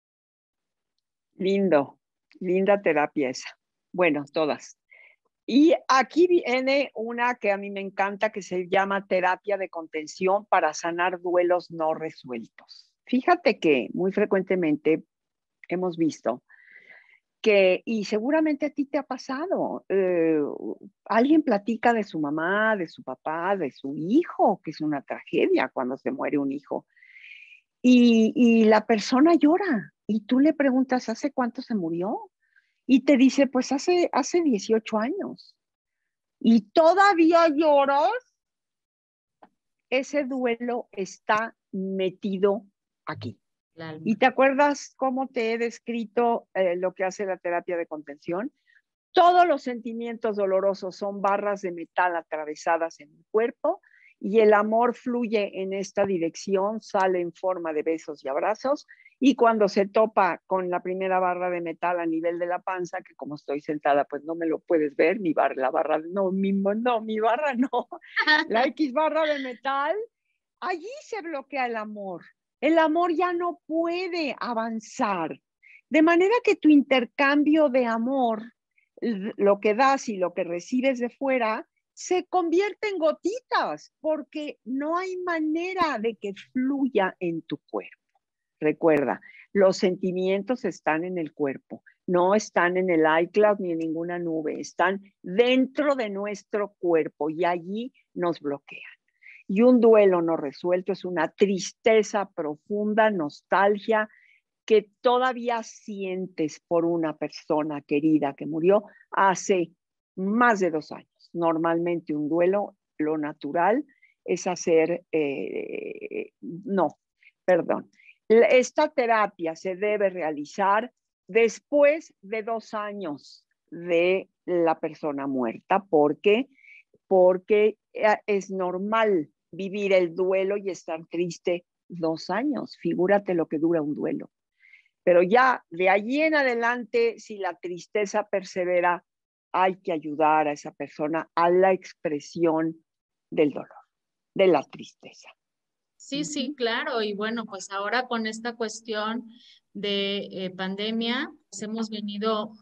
S1: Lindo, linda terapia esa. Bueno, todas. Y aquí viene una que a mí me encanta, que se llama terapia de contención para sanar duelos no resueltos. Fíjate que muy frecuentemente hemos visto que, y seguramente a ti te ha pasado, alguien platica de su mamá, de su papá, de su hijo, que es una tragedia cuando se muere un hijo, y la persona llora, y tú le preguntas, ¿hace cuánto se murió? Y te dice, pues hace 18 años. Y todavía lloras, ese duelo está metido aquí.
S2: El
S1: ¿Y
S2: alma.
S1: te acuerdas cómo te he descrito lo que hace la terapia de contención? Todos los sentimientos dolorosos son barras de metal atravesadas en el cuerpo y el amor fluye en esta dirección, sale en forma de besos y abrazos, y cuando se topa con la primera barra de metal a nivel de la panza, que como estoy sentada pues no me lo puedes ver, la barra, no, mi barra no, la X barra de metal, allí se bloquea el amor. El amor ya no puede avanzar. De manera que tu intercambio de amor, lo que das y lo que recibes de fuera, se convierte en gotitas, porque no hay manera de que fluya en tu cuerpo. Recuerda, los sentimientos están en el cuerpo, no están en el iCloud ni en ninguna nube, están dentro de nuestro cuerpo y allí nos bloquean. Y un duelo no resuelto es una tristeza profunda, nostalgia, que todavía sientes por una persona querida que murió hace más de 2 años. Normalmente un duelo, lo natural es hacer, no, perdón. Esta terapia se debe realizar después de 2 años de la persona muerta, porque es normal vivir el duelo y estar triste 2 años. Figúrate lo que dura un duelo. Pero ya de allí en adelante, si la tristeza persevera, hay que ayudar a esa persona a la expresión del dolor, de la tristeza.
S2: Sí, sí, claro. Y bueno, pues ahora con esta cuestión de pandemia, pues hemos venido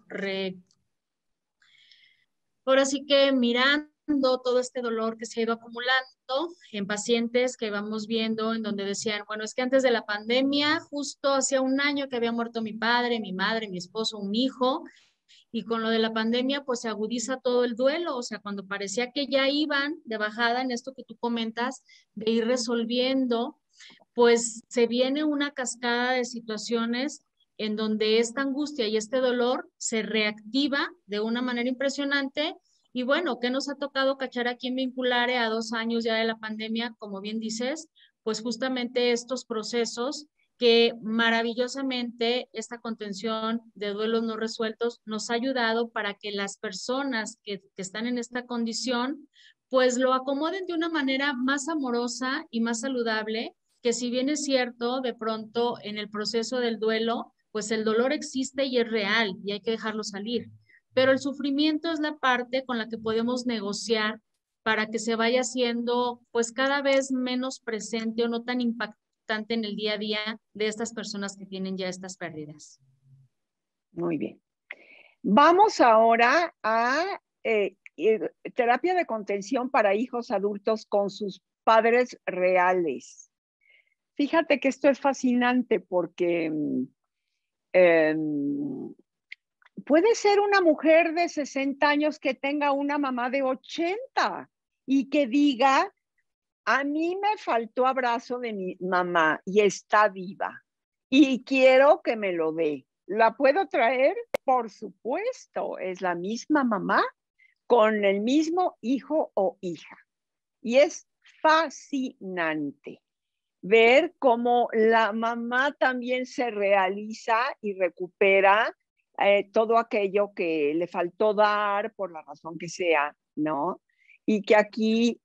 S2: ahora sí que mirando todo este dolor que se ha ido acumulando en pacientes que vamos viendo, en donde decían, bueno, es que antes de la pandemia, justo hacía un año que había muerto mi padre, mi madre, mi esposo, un hijo, y con lo de la pandemia, pues se agudiza todo el duelo, o sea, cuando parecía que ya iban de bajada en esto que tú comentas, de ir resolviendo, pues se viene una cascada de situaciones en donde esta angustia y este dolor se reactiva de una manera impresionante. Y bueno, ¿qué nos ha tocado cachar aquí en Vinculare a 2 años ya de la pandemia? Como bien dices, pues justamente estos procesos que maravillosamente esta contención de duelos no resueltos nos ha ayudado para que las personas que están en esta condición pues lo acomoden de una manera más amorosa y más saludable, que si bien es cierto, de pronto en el proceso del duelo, pues el dolor existe y es real y hay que dejarlo salir, pero el sufrimiento es la parte con la que podemos negociar para que se vaya haciendo pues cada vez menos presente o no tan impactante en el día a día de estas personas que tienen ya estas pérdidas.
S1: Muy bien. Vamos ahora a terapia de contención para hijos adultos con sus padres reales. Fíjate que esto es fascinante porque eh, puede ser una mujer de 60 años que tenga una mamá de 80 y que diga, a mí me faltó abrazo de mi mamá y está viva y quiero que me lo dé. ¿La puedo traer? Por supuesto, es la misma mamá con el mismo hijo o hija. Y es fascinante ver cómo la mamá también se realiza y recupera todo aquello que le faltó dar por la razón que sea, ¿no? Y que aquí,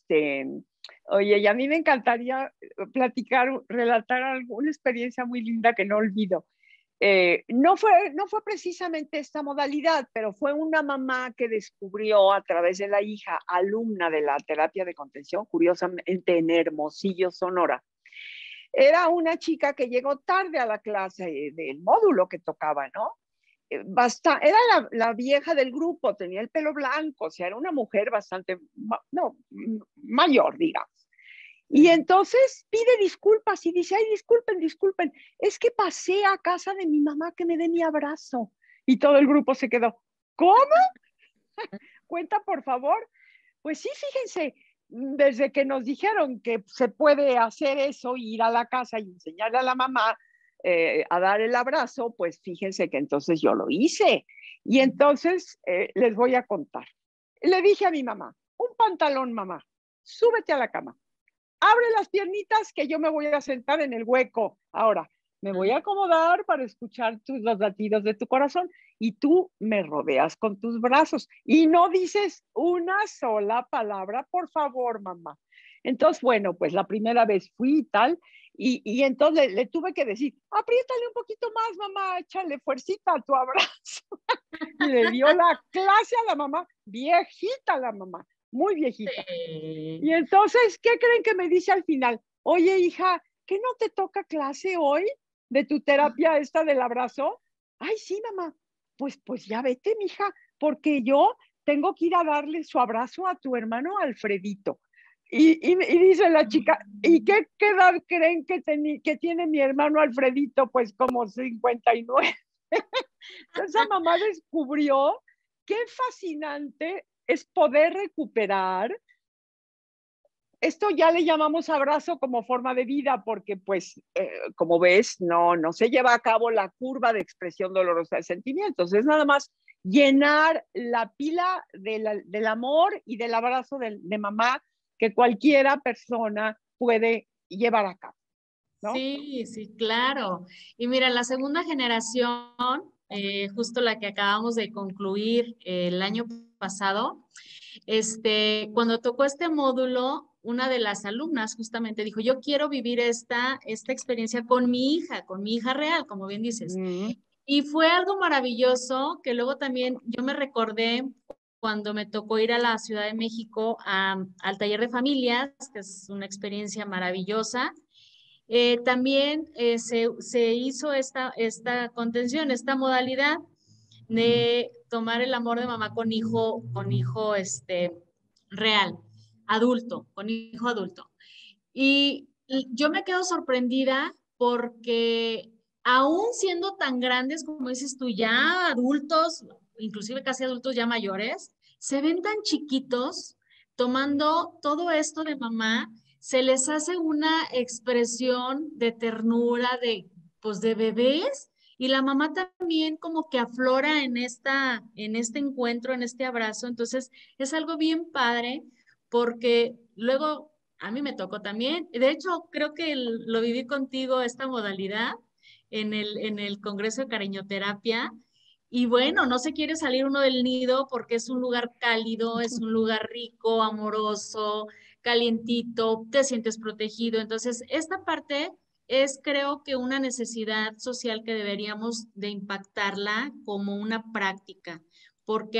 S1: oye, y a mí me encantaría platicar, relatar alguna experiencia muy linda que no olvido. no fue precisamente esta modalidad, pero fue una mamá que descubrió a través de la hija, alumna de la terapia de contención, curiosamente en Hermosillo, Sonora. Era una chica que llegó tarde a la clase del módulo que tocaba, ¿no? Era la vieja del grupo, tenía el pelo blanco, o sea, era una mujer bastante, no, mayor, digamos. Y entonces pide disculpas y dice, ay, disculpen, disculpen, es que pasé a casa de mi mamá que me dé mi abrazo. Y todo el grupo se quedó, ¿cómo? Cuenta, por favor. Pues sí, fíjense, desde que nos dijeron que se puede hacer eso, ir a la casa y enseñarle a la mamá a dar el abrazo, pues fíjense que entonces yo lo hice. Y entonces les voy a contar. Le dije a mi mamá, un pantalón, mamá, súbete a la cama, abre las piernitas que yo me voy a sentar en el hueco. Ahora, me voy a acomodar para escuchar los latidos de tu corazón y tú me rodeas con tus brazos y no dices una sola palabra, por favor, mamá. Entonces, bueno, pues la primera vez fui y tal, y entonces le tuve que decir, apriétale un poquito más, mamá, échale fuercita a tu abrazo. Y le dio la clase a la mamá, viejita la mamá, muy viejita.
S2: Sí.
S1: Y entonces, ¿qué creen que me dice al final? Oye, hija, ¿qué no te toca clase hoy de tu terapia esta del abrazo? Ay, sí, mamá. Pues ya vete, mija, porque yo tengo que ir a darle su abrazo a tu hermano Alfredito. Y dice la chica, ¿y qué edad creen que tiene mi hermano Alfredito? Pues como 59. Entonces, esa mamá descubrió qué fascinante es poder recuperar esto. Ya le llamamos abrazo como forma de vida porque, pues, como ves, no se lleva a cabo la curva de expresión dolorosa de sentimientos. Es nada más llenar la pila del amor y del abrazo de mamá que cualquiera persona puede llevar a cabo, ¿no?
S2: Sí, sí, claro. Y mira, la segunda generación, justo la que acabamos de concluir el año pasado, cuando tocó este módulo, una de las alumnas justamente dijo, yo quiero vivir esta experiencia con mi hija real, como bien dices.
S1: Mm.
S2: Y fue algo maravilloso que luego también yo me recordé cuando me tocó ir a la Ciudad de México al taller de familias, que es una experiencia maravillosa. También se hizo esta contención, esta modalidad de tomar el amor de mamá con hijo real, adulto, con hijo adulto. Y yo me quedo sorprendida porque aún siendo tan grandes, como dices tú, ya adultos, inclusive casi adultos ya mayores, se ven tan chiquitos tomando todo esto de mamá, se les hace una expresión de ternura, pues de bebés, y la mamá también como que aflora en este encuentro, en este abrazo. Entonces, es algo bien padre porque luego a mí me tocó también. De hecho, creo que lo viví contigo, esta modalidad, en el Congreso de Cariñoterapia. Y bueno, no se quiere salir uno del nido porque es un lugar cálido, es un lugar rico, amoroso, calientito, te sientes protegido. Entonces, esta parte es, creo que, una necesidad social que deberíamos de impactarla como una práctica, porque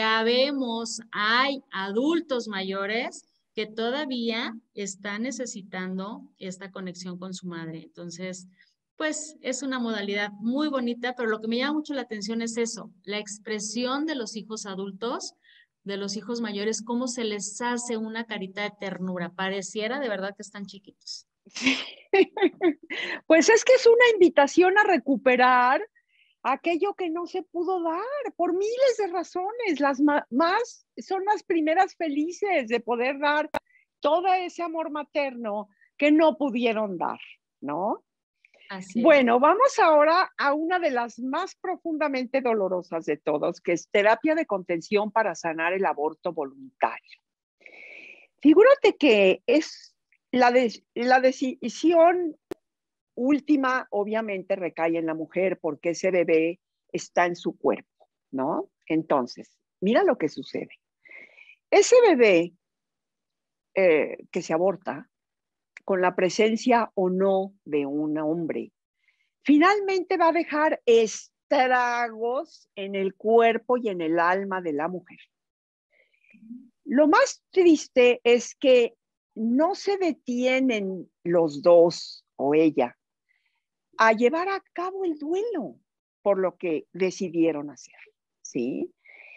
S2: hay adultos mayores que todavía está necesitando esta conexión con su madre. Entonces, pues es una modalidad muy bonita, pero lo que me llama mucho la atención es eso, la expresión de los hijos adultos, de los hijos mayores, cómo se les hace una carita de ternura. Pareciera de verdad que están chiquitos.
S1: Sí. Pues es que es una invitación a recuperar aquello que no se pudo dar por miles de razones. Las más son las primeras felices de poder dar todo ese amor materno que no pudieron dar, ¿no?
S2: Así es.
S1: Bueno, vamos ahora a una de las más profundamente dolorosas de todos, que es terapia de contención para sanar el aborto voluntario. Figúrate que es la decisión última, obviamente, recae en la mujer porque ese bebé está en su cuerpo, ¿no? Entonces, mira lo que sucede. Ese bebé que se aborta, con la presencia o no de un hombre, finalmente va a dejar estragos en el cuerpo y en el alma de la mujer. Lo más triste es que no se detienen los dos o ella a llevar a cabo el duelo por lo que decidieron hacer, ¿sí?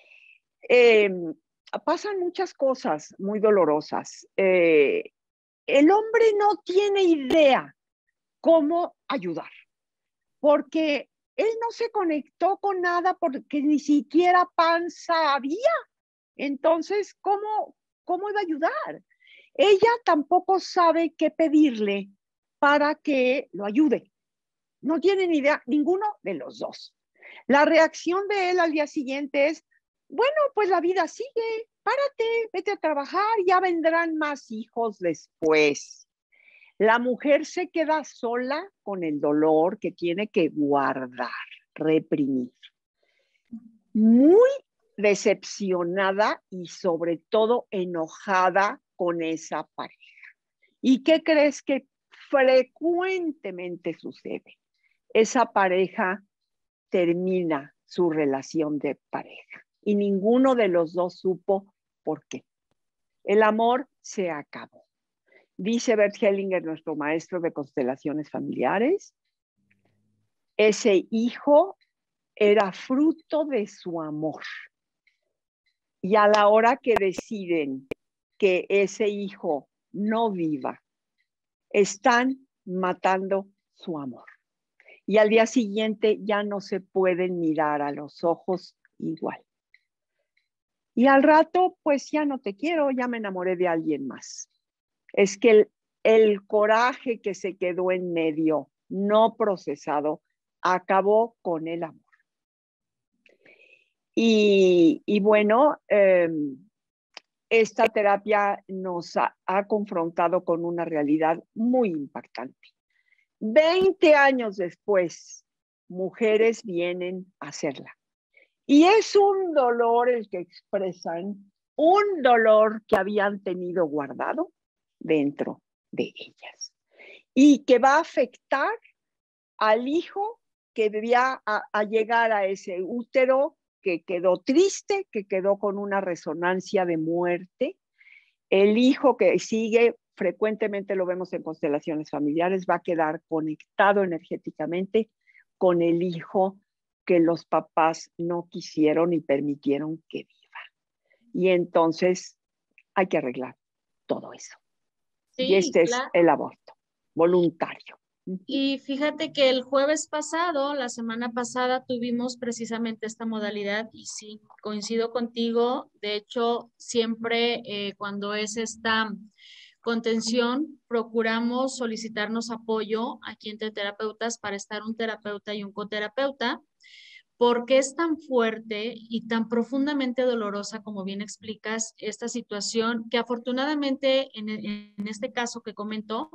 S1: Pasan muchas cosas muy dolorosas. El hombre no tiene idea cómo ayudar, porque él no se conectó con nada porque ni siquiera panza había. Entonces, ¿cómo iba a ayudar? Ella tampoco sabe qué pedirle para que lo ayude. No tiene ni idea, ninguno de los dos. La reacción de él al día siguiente es, bueno, pues la vida sigue, párate, vete a trabajar, ya vendrán más hijos después. La mujer se queda sola con el dolor que tiene que guardar, reprimir. Muy decepcionada y sobre todo enojada con esa pareja. ¿Y qué crees que frecuentemente sucede? Esa pareja termina su relación de pareja y ninguno de los dos supo por qué. El amor se acabó. Dice Bert Hellinger, nuestro maestro de constelaciones familiares, ese hijo era fruto de su amor. Y a la hora que deciden que ese hijo no viva, están matando su amor. Y al día siguiente ya no se pueden mirar a los ojos igual. Y al rato, pues ya no te quiero, ya me enamoré de alguien más. Es que el coraje que se quedó en medio, no procesado, acabó con el amor. Y bueno, esta terapia nos ha confrontado con una realidad muy impactante. 20 años después, mujeres vienen a hacerla. Y es un dolor el que expresan, un dolor que habían tenido guardado dentro de ellas y que va a afectar al hijo que debía a llegar a ese útero que quedó triste, que quedó con una resonancia de muerte. El hijo que sigue, frecuentemente lo vemos en constelaciones familiares, va a quedar conectado energéticamente con el hijo que los papás no quisieron y permitieron que viva. Y entonces hay que arreglar todo eso. Y
S2: Sí,
S1: este es
S2: claro.
S1: el aborto voluntario.
S2: Y fíjate que el jueves pasado, la semana pasada, tuvimos precisamente esta modalidad y sí, coincido contigo. De hecho, siempre cuando es esta contención, procuramos solicitarnos apoyo aquí entre terapeutas para estar un terapeuta y un coterapeuta, porque es tan fuerte y tan profundamente dolorosa, como bien explicas, esta situación, que afortunadamente en este caso que comentó,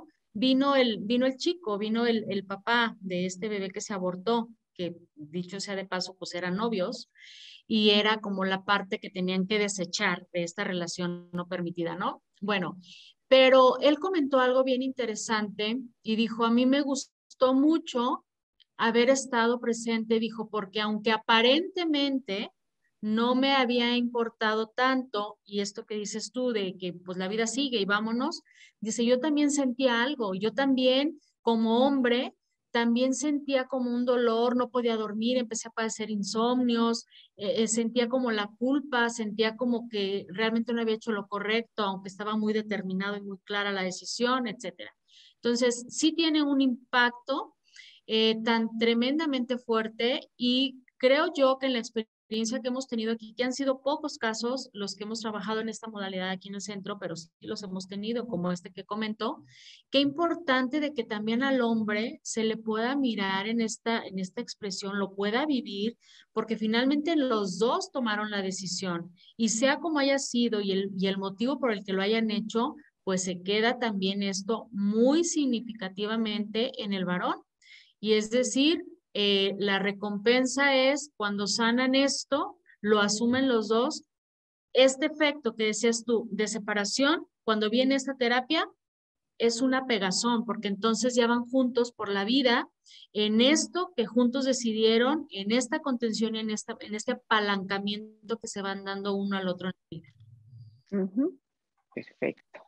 S2: vino el chico, vino el papá de este bebé que se abortó, que dicho sea de paso, pues eran novios, y era como la parte que tenían que desechar de esta relación no permitida, ¿no? Bueno, pero él comentó algo bien interesante y dijo, a mí me gustó mucho haber estado presente, dijo, porque aunque aparentemente no me había importado tanto, y esto que dices tú de que pues la vida sigue y vámonos, dice, yo también sentía algo, yo también como hombre, también sentía como un dolor, no podía dormir, empecé a padecer insomnios, sentía como la culpa, sentía como que realmente no había hecho lo correcto, aunque estaba muy determinado y muy clara la decisión, etcétera. Entonces, sí tiene un impacto tan tremendamente fuerte y creo yo que en la experiencia que hemos tenido aquí, que han sido pocos casos los que hemos trabajado en esta modalidad aquí en el centro, pero sí los hemos tenido, como este que comentó, qué importante de que también al hombre se le pueda mirar en esta expresión, lo pueda vivir, porque finalmente los dos tomaron la decisión y sea como haya sido y el motivo por el que lo hayan hecho, pues se queda también esto muy significativamente en el varón. Y es decir, la recompensa es cuando sanan esto, lo asumen los dos. Este efecto que decías tú de separación, cuando viene esta terapia, es una pegazón, porque entonces ya van juntos por la vida en esto que juntos decidieron, en esta contención y en este apalancamiento que se van dando uno al otro en la vida.
S1: Ujú. Perfecto.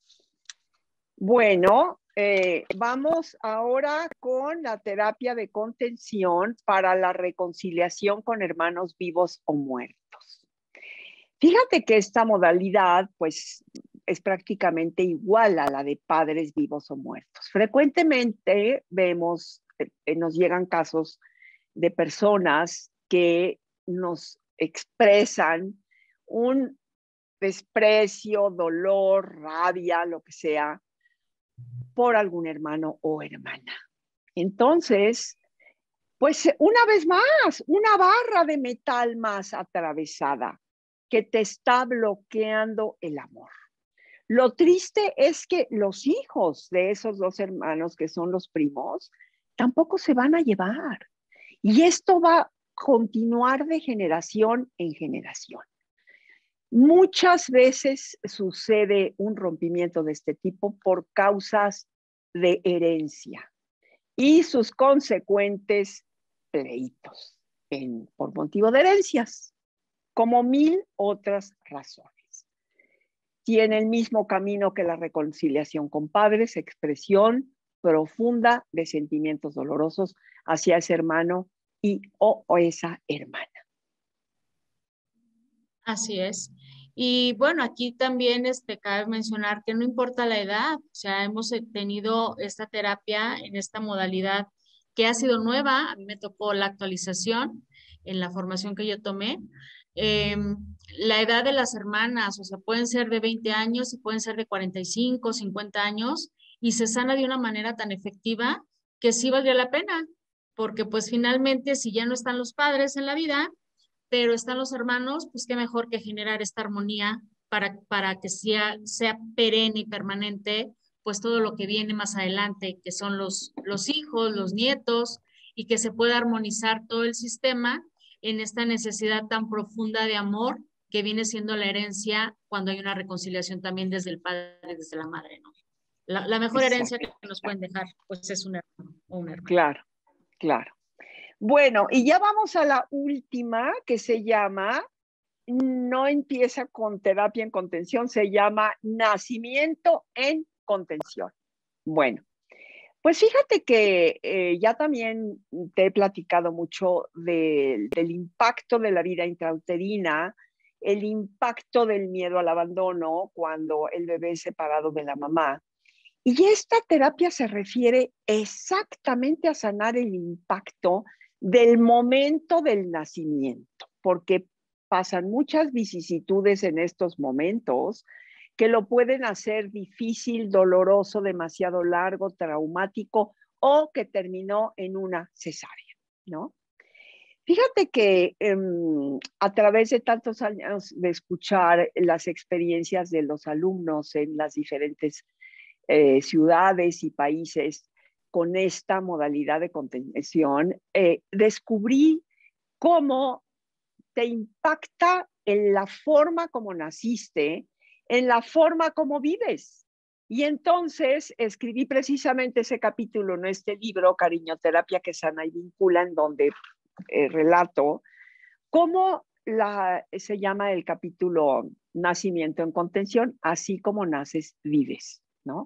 S1: Bueno, vamos ahora con la terapia de contención para la reconciliación con hermanos vivos o muertos. Fíjate que esta modalidad, pues, es prácticamente igual a la de padres vivos o muertos. Frecuentemente vemos, nos llegan casos de personas que nos expresan un desprecio, dolor, rabia, lo que sea, por algún hermano o hermana. Entonces, pues una vez más, una barra de metal más atravesada que te está bloqueando el amor. Lo triste es que los hijos de esos dos hermanos, que son los primos, tampoco se van a llevar. Y esto va a continuar de generación en generación. Muchas veces sucede un rompimiento de este tipo por causas de herencia y sus consecuentes pleitos por motivo de herencias, como mil otras razones. Tiene el mismo camino que la reconciliación con padres, expresión profunda de sentimientos dolorosos hacia ese hermano o esa hermana.
S2: Así es. Y bueno, aquí también cabe mencionar que no importa la edad, o sea, hemos tenido esta terapia en esta modalidad que ha sido nueva, a mí me tocó la actualización en la formación que yo tomé. La edad de las hermanas, o sea, pueden ser de 20 años y pueden ser de 45, 50 años, y se sana de una manera tan efectiva que sí valdría la pena, porque pues finalmente si ya no están los padres en la vida, pero están los hermanos, pues qué mejor que generar esta armonía para que sea perenne y permanente, pues todo lo que viene más adelante, que son los hijos, los nietos, y que se pueda armonizar todo el sistema en esta necesidad tan profunda de amor que viene siendo la herencia cuando hay una reconciliación también desde el padre, desde la madre, ¿no? La mejor herencia que nos pueden dejar, pues es un hermano o una hermana.
S1: Claro, claro. Bueno, y ya vamos a la última, que se llama, no empieza con terapia en contención, se llama nacimiento en contención. Bueno, pues fíjate que ya también te he platicado mucho del impacto de la vida intrauterina, el impacto del miedo al abandono cuando el bebé es separado de la mamá. Y esta terapia se refiere exactamente a sanar el impacto del momento del nacimiento, porque pasan muchas vicisitudes en estos momentos que lo pueden hacer difícil, doloroso, demasiado largo, traumático o que terminó en una cesárea, ¿no? Fíjate que a través de tantos años de escuchar las experiencias de los alumnos en las diferentes ciudades y países con esta modalidad de contención, descubrí cómo te impacta en la forma como naciste, en la forma como vives. Y entonces escribí precisamente ese capítulo en este libro, Cariñoterapia que sana y vincula, en donde relato cómo se llama el capítulo Nacimiento en contención, así como naces, vives, ¿no?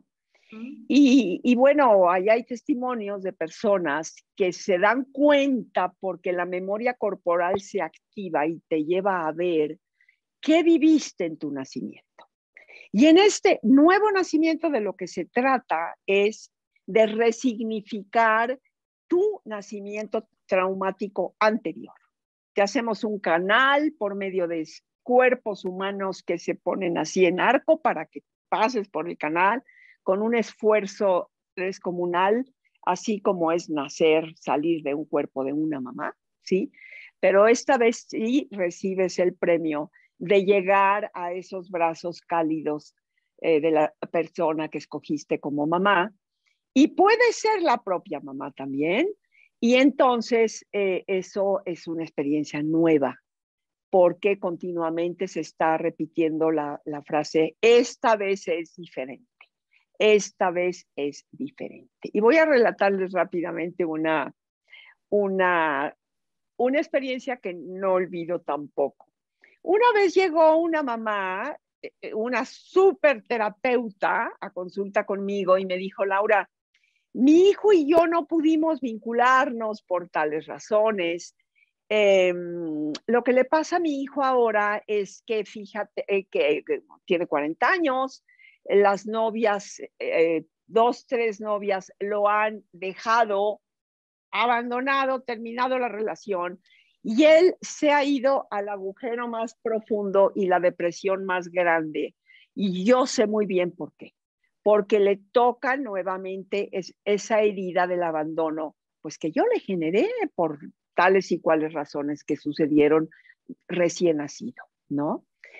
S1: Y bueno, ahí hay testimonios de personas que se dan cuenta porque la memoria corporal se activa y te lleva a ver qué viviste en tu nacimiento. Y en este nuevo nacimiento de lo que se trata es de resignificar tu nacimiento traumático anterior. Te hacemos un canal por medio de cuerpos humanos que se ponen así en arco para que pases por el canal con un esfuerzo descomunal, así como es nacer, salir de un cuerpo de una mamá, ¿sí? Pero esta vez sí recibes el premio de llegar a esos brazos cálidos de la persona que escogiste como mamá, y puede ser la propia mamá también, y entonces eso es una experiencia nueva, porque continuamente se está repitiendo la frase, esta vez es diferente. Esta vez es diferente. Y voy a relatarles rápidamente una, una experiencia que no olvido tampoco. Una vez llegó una mamá, una súper terapeuta a consulta conmigo y me dijo, Laura, mi hijo y yo no pudimos vincularnos por tales razones. Lo que le pasa a mi hijo ahora es que, fíjate, que tiene 40 años, las novias, dos, tres novias lo han dejado, abandonado, terminado la relación, y él se ha ido al agujero más profundo y la depresión más grande. Y yo sé muy bien por qué. Porque le toca nuevamente esa herida del abandono, pues que yo le generé por tales y cuales razones que sucedieron recién nacido, ¿no?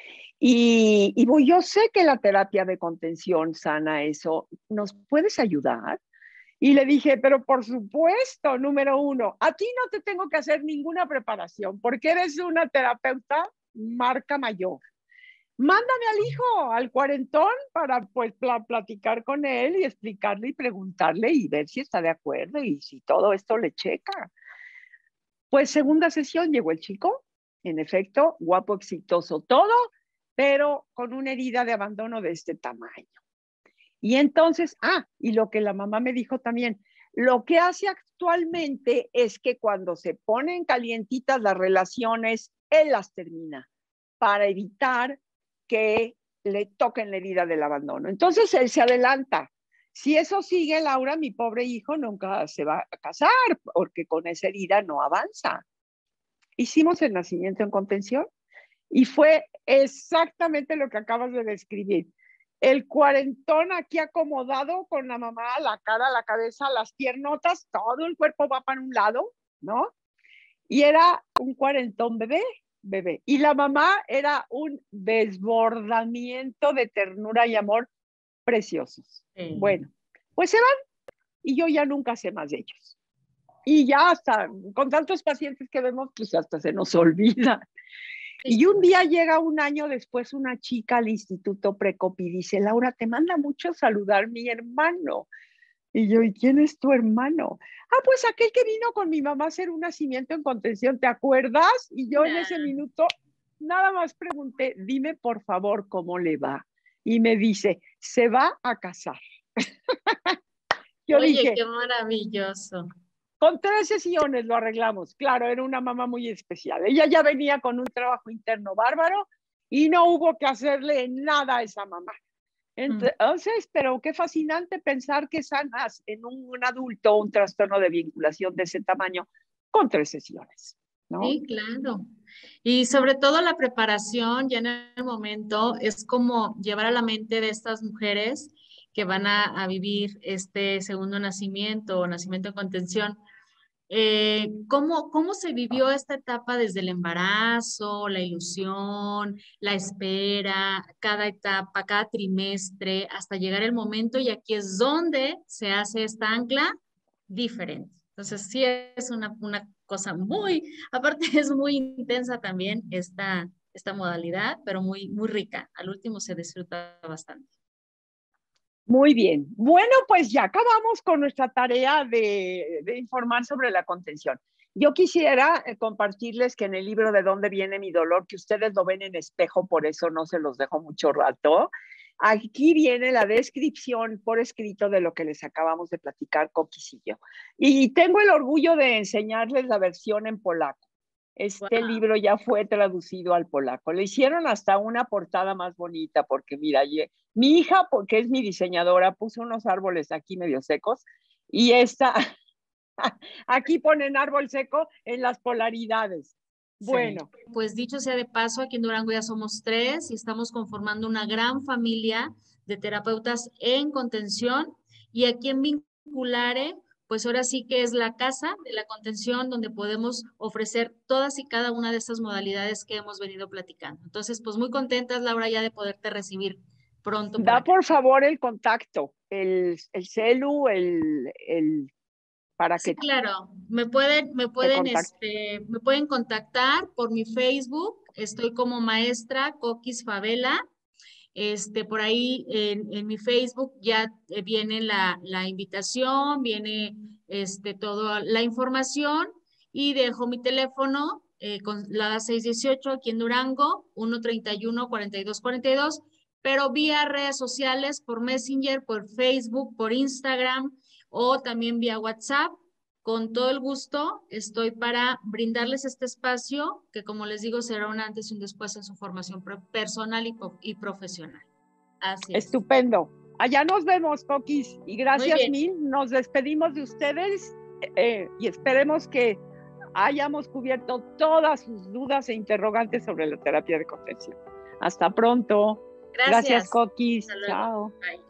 S1: Yo sé que la terapia de contención sana eso. ¿Nos puedes ayudar? Y le dije, pero por supuesto, número uno, a ti no te tengo que hacer ninguna preparación porque eres una terapeuta marca mayor. Mándame al hijo, al cuarentón, para pues platicar con él y explicarle y preguntarle y ver si está de acuerdo y si todo esto le checa. Pues segunda sesión llegó el chico, en efecto, guapo, exitoso, todo, pero con una herida de abandono de este tamaño. Y entonces, y lo que la mamá me dijo también, lo que hace actualmente es que cuando se ponen calientitas las relaciones, él las termina para evitar que le toquen la herida del abandono. Entonces él se adelanta. Si eso sigue, Laura, mi pobre hijo nunca se va a casar porque con esa herida no avanza. Hicimos el nacimiento en contención y fue exactamente lo que acabas de describir. El cuarentón aquí acomodado con la mamá, la cara, la cabeza, las piernotas, todo el cuerpo va para un lado, ¿no? Y era un cuarentón bebé. Y la mamá era un desbordamiento de ternura y amor preciosos.
S2: Sí.
S1: Bueno, pues se van y yo ya nunca sé más de ellos. Y ya hasta, con tantos pacientes que vemos, pues hasta se nos olvida. Y un día llega un año después una chica al Instituto Precop y dice, Laura, te manda mucho saludar mi hermano. Y yo, ¿y quién es tu hermano? Pues aquel que vino con mi mamá a hacer un nacimiento en contención, ¿te acuerdas? Y yo en ese minuto nada más pregunté, dime por favor cómo le va. Y me dice, se va a casar. Yo
S2: Oye,
S1: dije,
S2: qué maravilloso.
S1: con 3 sesiones lo arreglamos. Claro, era una mamá muy especial. Ella ya venía con un trabajo interno bárbaro y no hubo que hacerle nada a esa mamá. Entonces, pero qué fascinante pensar que sanas en un adulto un trastorno de vinculación de ese tamaño con 3 sesiones, ¿no?
S2: Sí, claro. Y sobre todo la preparación ya en el momento es como llevar a la mente de estas mujeres que van a vivir este segundo nacimiento o nacimiento en contención. ¿Cómo se vivió esta etapa desde el embarazo, la ilusión, la espera, cada etapa, cada trimestre, hasta llegar el momento y aquí es donde se hace esta ancla diferente? Entonces sí es una cosa muy, aparte es muy intensa también esta modalidad, pero muy rica. Al último se disfruta bastante.
S1: Muy bien. Bueno, pues ya acabamos con nuestra tarea de informar sobre la contención. Yo quisiera compartirles que en el libro De dónde viene mi dolor, que ustedes lo ven en espejo, por eso no se los dejo mucho rato, aquí viene la descripción por escrito de lo que les acabamos de platicar, Coquis y yo. Y tengo el orgullo de enseñarles la versión en polaco. Este
S2: Wow.
S1: libro ya fue traducido al polaco. Le hicieron hasta una portada más bonita porque, mira, mi hija, porque es mi diseñadora, puso unos árboles aquí medio secos y aquí ponen árbol seco en las polaridades.
S2: Sí.
S1: Bueno,
S2: Pues dicho sea de paso, aquí en Durango ya somos 3 y estamos conformando una gran familia de terapeutas en contención y aquí en Vinculare, pues ahora sí que es la casa de la contención donde podemos ofrecer todas y cada una de estas modalidades que hemos venido platicando. Entonces, pues muy contentas, Laura, ya de poderte recibir pronto por
S1: da
S2: acá.
S1: por favor el contacto, el celu, para
S2: Sí,
S1: que
S2: claro.
S1: te contacte.
S2: Me pueden contactar por mi Facebook. Estoy como maestra Coquis Favela. Por ahí en mi Facebook ya viene la invitación, viene toda la información y dejo mi teléfono con la 618 aquí en Durango, 131-4242, pero vía redes sociales, por Messenger, por Facebook, por Instagram o también vía WhatsApp. Con todo el gusto estoy para brindarles este espacio que, como les digo, será un antes y un después en su formación personal y profesional. Así es.
S1: Estupendo. Allá nos vemos, Coquis. Y gracias
S2: Muy bien.
S1: mil. Nos despedimos de ustedes y esperemos que hayamos cubierto todas sus dudas e interrogantes sobre la terapia de contención. Hasta pronto. Gracias,
S2: Gracias.
S1: Coquis.
S2: Hasta luego.
S1: Chao.
S2: Bye.